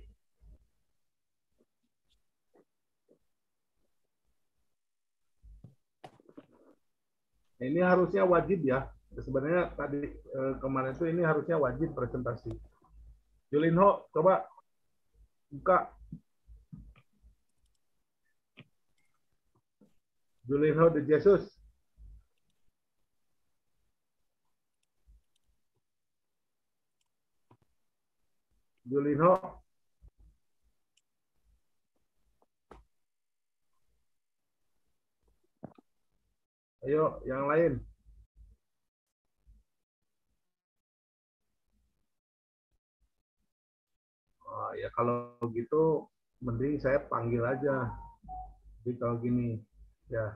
Ini harusnya wajib ya. Sebenarnya tadi eh, kemarin itu ini harusnya wajib presentasi. Julinho, coba buka. Julinho de Jesus. Julinho. Ayo, yang lain. Oh, ya kalau gitu, mending saya panggil aja. Jadi kalau gini, ya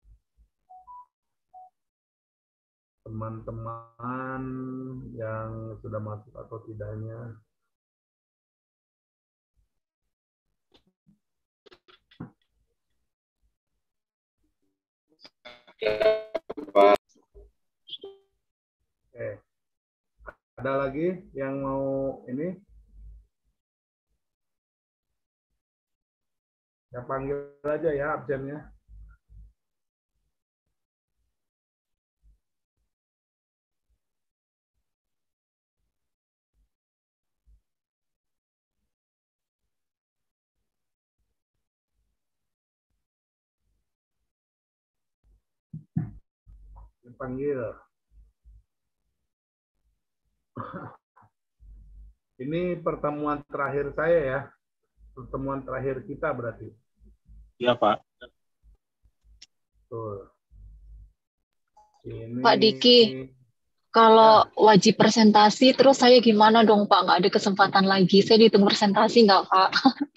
teman-teman yang sudah masuk atau tidaknya. Oke. Ada lagi yang mau ini? Ya panggil aja ya absennya. Dipanggil. Ini pertemuan terakhir saya ya. Pertemuan terakhir kita berarti. Iya, Pak. Tuh. Ini... Pak Diki, kalau ya. wajib presentasi, terus saya gimana dong Pak? Nggak ada kesempatan lagi. Saya dihitung presentasi nggak Pak?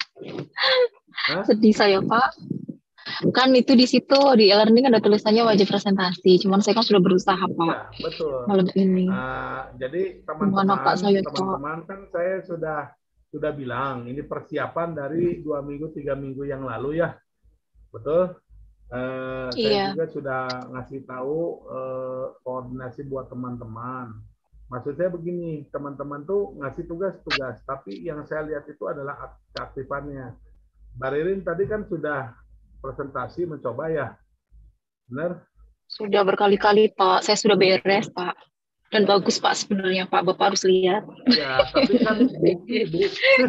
Hah? Sedih saya Pak. Kan itu di situ di e-learning ada tulisannya wajib presentasi. Cuman saya kan sudah berusaha Pak. Ya, betul. Malam ini. Uh, jadi Gimana Pak teman-teman, saya teman-teman kan saya sudah sudah bilang ini persiapan dari dua minggu tiga minggu yang lalu ya, betul. Uh, Iya. Saya juga sudah ngasih tahu uh, koordinasi buat teman-teman. Maksud saya begini, teman-teman tuh ngasih tugas-tugas, tapi yang saya lihat itu adalah keaktifannya. Baririn tadi kan sudah presentasi mencoba ya, benar? Sudah berkali-kali Pak, saya sudah beres Pak. Dan bagus Pak sebenarnya Pak, Bapak harus lihat. Ya, tapi kan bukti, Bu.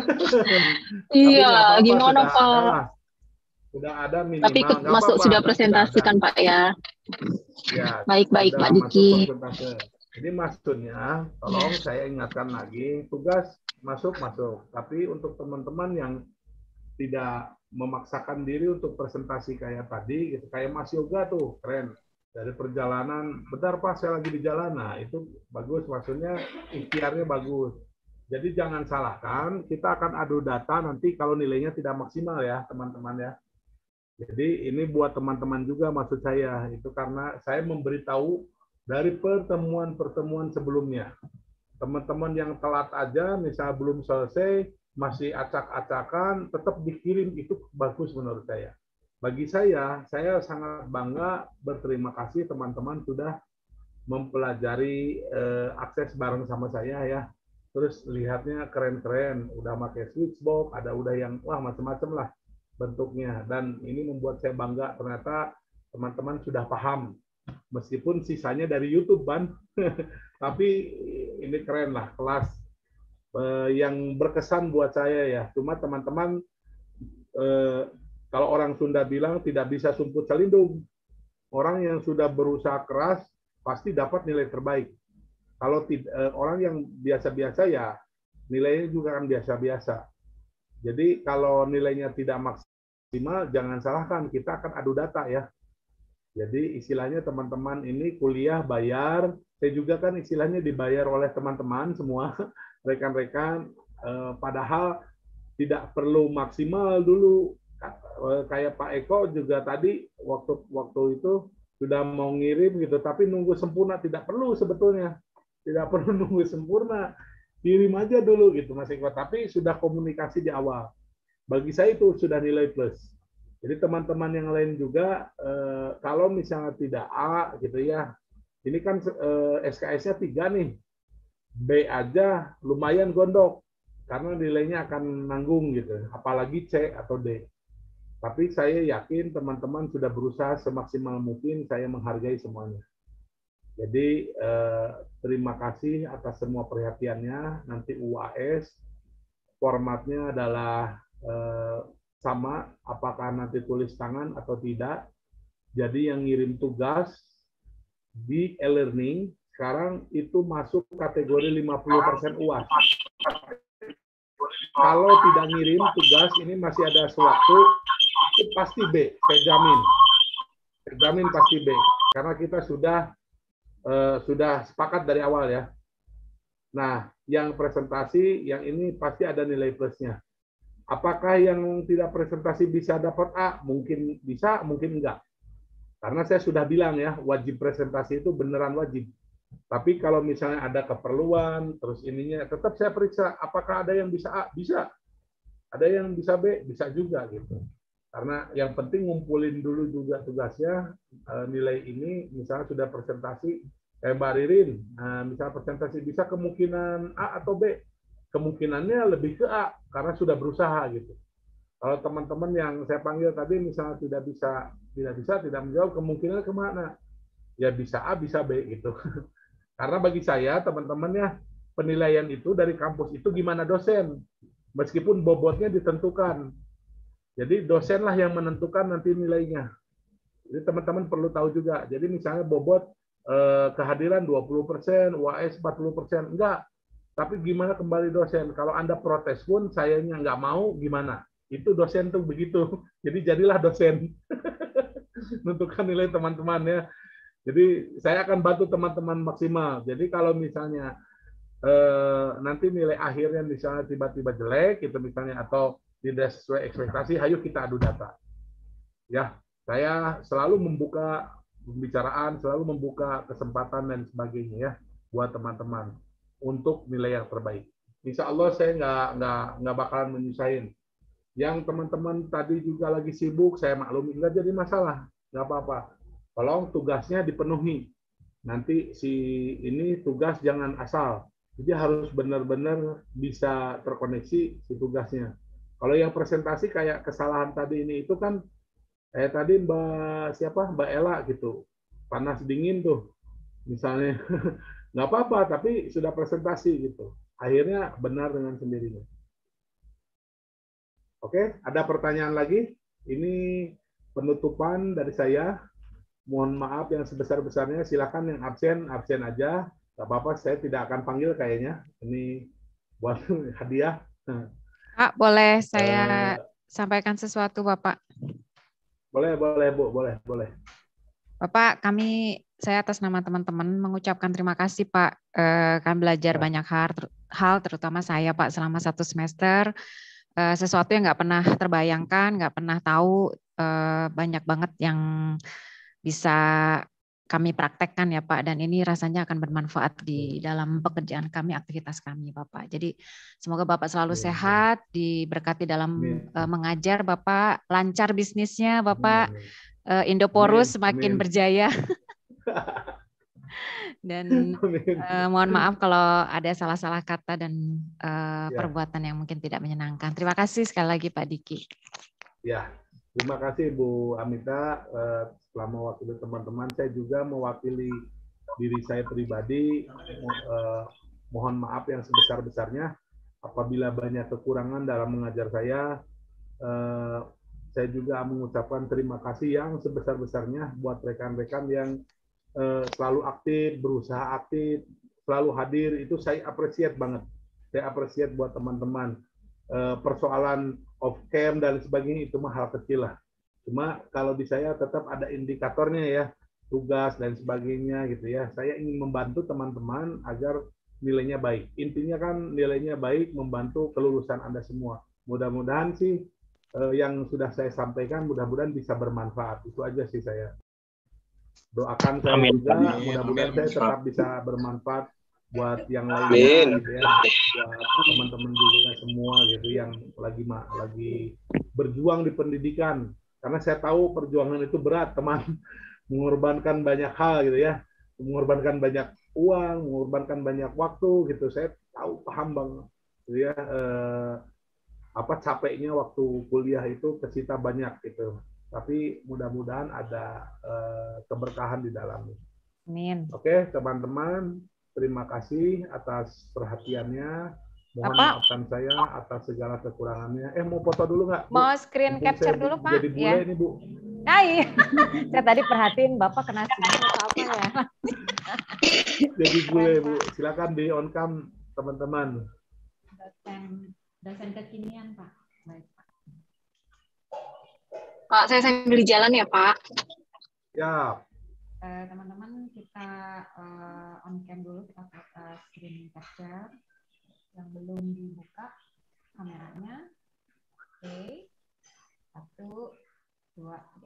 Iya, apa-apa, gimana sudah Pak? Ada lah. Sudah ada minimal. Tapi ikut nggak masuk apa-apa, sudah kan presentasi sudah kan Pak ya? Ya, Baik-baik sudah Pak masuk Diki. persentase. Jadi maksudnya, tolong saya ingatkan lagi, tugas masuk-masuk. Tapi untuk teman-teman yang tidak memaksakan diri untuk presentasi kayak tadi, gitu, kayak Mas Yoga tuh, keren. Dari perjalanan, bentar Pak, saya lagi di jalan. Nah, itu bagus, maksudnya ikhtiarnya bagus. Jadi jangan salahkan, kita akan adu data nanti kalau nilainya tidak maksimal ya, teman-teman ya. Jadi ini buat teman-teman juga maksud saya, itu karena saya memberitahu dari pertemuan-pertemuan sebelumnya. Teman-teman yang telat aja, misal belum selesai, masih acak-acakan, tetap dikirim, itu bagus menurut saya. Bagi saya, saya sangat bangga, berterima kasih teman-teman sudah mempelajari eh, akses bareng sama saya ya. Terus lihatnya keren-keren, udah pakai switchbox, ada udah yang wah macam-macam lah bentuknya. Dan ini membuat saya bangga, ternyata teman-teman sudah paham. Meskipun sisanya dari YouTube, Ban. Tapi ini keren lah, kelas eh, yang berkesan buat saya ya. Cuma teman-teman eh, kalau orang Sunda bilang tidak bisa sumput selindung. Orang yang sudah berusaha keras pasti dapat nilai terbaik. Kalau tidak, orang yang biasa-biasa ya nilainya juga kan biasa-biasa. Jadi kalau nilainya tidak maksimal maksimal, jangan salahkan, kita akan adu data ya. Jadi istilahnya teman-teman ini kuliah bayar, saya juga kan istilahnya dibayar oleh teman-teman semua, rekan-rekan, eh, padahal tidak perlu maksimal dulu. Kayak Pak Eko juga tadi waktu waktu itu sudah mau ngirim gitu, tapi nunggu sempurna tidak perlu sebetulnya, tidak perlu nunggu sempurna, kirim aja dulu gitu Mas Eko. Tapi sudah komunikasi di awal. Bagi saya itu sudah nilai plus. Jadi teman-teman yang lain juga, eh, kalau misalnya tidak A gitu ya, ini kan eh, S K S-nya tiga nih, B aja lumayan gondok, karena nilainya akan nanggung gitu, apalagi C atau D. Tapi saya yakin teman-teman sudah berusaha semaksimal mungkin, saya menghargai semuanya. Jadi eh, terima kasih atas semua perhatiannya. Nanti U A S formatnya adalah eh, sama, apakah nanti tulis tangan atau tidak. Jadi yang ngirim tugas di e-learning sekarang itu masuk kategori lima puluh persen U A S. Kalau tidak ngirim tugas, ini masih ada sewaktu, itu pasti B, saya jamin. Saya jamin pasti B, karena kita sudah eh, sudah sepakat dari awal ya. Nah, yang presentasi, yang ini pasti ada nilai plusnya. Apakah yang tidak presentasi bisa dapat A? Mungkin bisa, mungkin enggak. Karena saya sudah bilang ya, wajib presentasi itu beneran wajib. Tapi kalau misalnya ada keperluan, terus ininya, tetap saya periksa, apakah ada yang bisa A? Bisa. Ada yang bisa B? Bisa juga gitu. Karena yang penting ngumpulin dulu juga tugasnya, nilai ini, misalnya sudah presentasi, kayak Mbak Ririn, misalnya presentasi bisa kemungkinan A atau B. Kemungkinannya lebih ke A karena sudah berusaha gitu. Kalau teman-teman yang saya panggil tadi misalnya tidak bisa, tidak bisa, tidak menjawab, kemungkinan kemana? Ya bisa A, bisa B gitu. Karena bagi saya teman-temannya penilaian itu dari kampus itu gimana dosen, meskipun bobotnya ditentukan. Jadi dosenlah yang menentukan nanti nilainya. Jadi teman-teman perlu tahu juga. Jadi misalnya bobot eh, kehadiran dua puluh persen, U A S empat puluh persen, enggak. Tapi gimana kembali dosen? Kalau Anda protes pun sayanya nggak mau, gimana? Itu dosen tuh begitu. Jadi jadilah dosen. Menentukan nilai teman-teman ya. Jadi saya akan bantu teman-teman maksimal. Jadi kalau misalnya eh, nanti nilai akhirnya misalnya tiba-tiba jelek, itu misalnya atau tidak sesuai ekspektasi, ayo kita adu data. Ya, saya selalu membuka pembicaraan, selalu membuka kesempatan dan sebagainya ya buat teman-teman untuk nilai yang terbaik. Insya Allah saya nggak nggak nggak bakalan menyusahin. Yang teman-teman tadi juga lagi sibuk, saya maklumi, nggak jadi masalah, nggak apa-apa. Tolong tugasnya dipenuhi. Nanti si ini tugas jangan asal. Jadi harus benar-benar bisa terkoneksi si tugasnya. Kalau yang presentasi kayak kesalahan tadi ini itu kan kayak tadi Mbak siapa Mbak Ella gitu, panas dingin tuh, misalnya. Nggak apa-apa, tapi sudah presentasi gitu. Akhirnya benar dengan sendirinya. Oke, ada pertanyaan lagi? Ini penutupan dari saya. Mohon maaf yang sebesar-besarnya. Silakan yang absen, absen aja. Nggak apa-apa, saya tidak akan panggil kayaknya. Ini buat hadiah. Pak, boleh saya uh, sampaikan sesuatu, Bapak? Boleh, boleh, Bu. Boleh, boleh. Bapak, kami, saya atas nama teman-teman mengucapkan terima kasih, Pak. Eh, kami belajar ya. banyak hal, hal, terutama saya, Pak, selama satu semester. Eh, sesuatu yang nggak pernah terbayangkan, nggak pernah tahu, eh, banyak banget yang bisa kami praktekkan ya, Pak. Dan ini rasanya akan bermanfaat di dalam pekerjaan kami, aktivitas kami, Bapak. Jadi semoga Bapak selalu ya, sehat, ya. diberkati dalam ya. mengajar, Bapak. Lancar bisnisnya, Bapak. Ya. Uh, Indoporus Amin. semakin Amin. berjaya. Dan uh, mohon maaf kalau ada salah-salah kata dan uh, ya. perbuatan yang mungkin tidak menyenangkan. Terima kasih sekali lagi Pak Diki. Ya, terima kasih Bu Amita. Uh, setelah mewakili teman-teman, saya juga mewakili diri saya pribadi. Uh, mohon maaf yang sebesar-besarnya apabila banyak kekurangan dalam mengajar saya. Uh, Saya juga mengucapkan terima kasih yang sebesar-besarnya buat rekan-rekan yang eh, selalu aktif, berusaha aktif, selalu hadir. Itu saya appreciate banget. Saya appreciate buat teman-teman. eh, persoalan off cam dan sebagainya itu mah hal kecil lah. Cuma kalau di saya tetap ada indikatornya ya, tugas dan sebagainya gitu ya. Saya ingin membantu teman-teman agar nilainya baik. Intinya kan nilainya baik, membantu kelulusan Anda semua. Mudah-mudahan sih eh, yang sudah saya sampaikan mudah-mudahan bisa bermanfaat. Itu aja sih saya. Doakan saya Amin. juga, Amin. mudah-mudahan Amin. saya tetap bisa bermanfaat buat yang lainnya gitu ya, buat teman-teman juga semua gitu yang lagi lagi berjuang di pendidikan. Karena saya tahu perjuangan itu berat, teman, mengorbankan banyak hal gitu ya, mengorbankan banyak uang, mengorbankan banyak waktu gitu. Saya tahu, paham banget gitu ya, eh, apa capeknya waktu kuliah itu kesita banyak gitu. Tapi mudah-mudahan ada eh, keberkahan di dalamnya. Amin. Oke, teman-teman, terima kasih atas perhatiannya. Mohon Apa? maafkan saya atas segala kekurangannya. Eh, mau foto dulu nggak, Bu? Mau screen Mumpung capture saya dulu, Pak? Jadi bule Ya. ini, Bu. Nah, iya. Saya tadi perhatiin Bapak kena sinyal atau apa ya? Jadi bule, Bu. Silakan di on cam, teman-teman. Dosen, dosen kekinian, Pak. Baik, Pak. Pak, saya sambil jalan ya, Pak. Ya. Eh, teman-teman, kita eh, on cam dulu, kita uh, screen capture yang belum dibuka kameranya. Oke, satu, dua, tiga.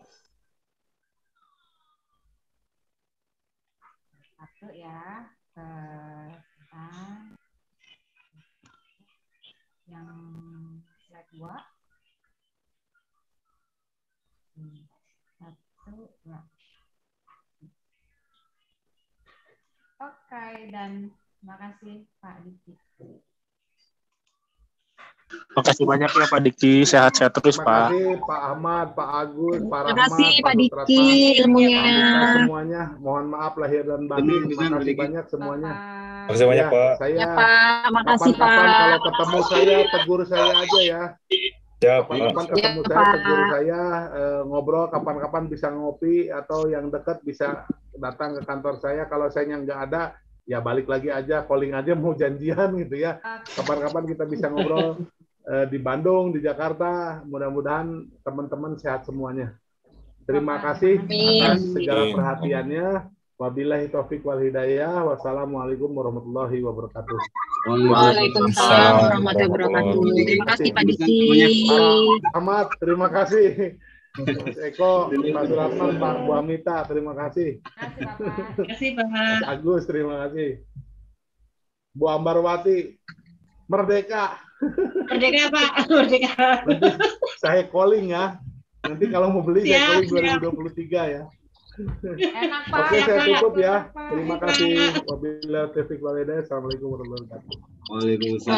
Satu ya, eh, kita yang slide dua. Satu, dua. Oke, dan terima kasih Pak Diki. Makasih banyak ya Pak Diki, sehat-sehat terus Terima Pak. kasih Pak Ahmad, Pak Agus, Pak Terima Rahmat, kasih, Pak Pak Sutratman, Diki, ilmunya. Pak Dika, semuanya. Mohon maaf lahir dan batin. Terima kasih banyak semuanya. Terima kasih banyak, Ya, Pak. saya Ya, Pak. Makasih, kapan-kapan Pak. kalau ketemu saya tegur saya aja ya. Siap, Pak. Kapan-kapan ketemu Ya, saya Pak. tegur saya, eh, ngobrol, kapan-kapan bisa ngopi atau yang dekat bisa datang ke kantor saya. Kalau saya nggak ada, ya balik lagi aja, calling aja mau janjian gitu ya. Kapan-kapan kita bisa ngobrol eh, di Bandung, di Jakarta. Mudah-mudahan teman-teman sehat semuanya. Terima kasih atas segala Amin. perhatiannya. Wabillahi taufiq wal hidayah. Wassalamualaikum warahmatullahi wabarakatuh. Waalaikumsalam warahmatullahi wabarakatuh. Terima kasih, Pak Diki. Pak Ahmad, terima kasih. Mas Eko, Pak Suratman, Pak Bu Amita, terima kasih. Terima kasih, Pak. Mas Agus, terima kasih. Bu Ambarwati, merdeka. Merdeka, Pak. Merdeka. Nanti saya calling ya. Nanti kalau mau beli saya Siap, calling dua ribu siap. dua puluh tiga ya. Enak, Pak. Oke, saya Pak. tutup ya. Terima kasih. Wabillahi taufiq wal hidayah. Assalamualaikum warahmatullahi wabarakatuh. Waalaikumsalam.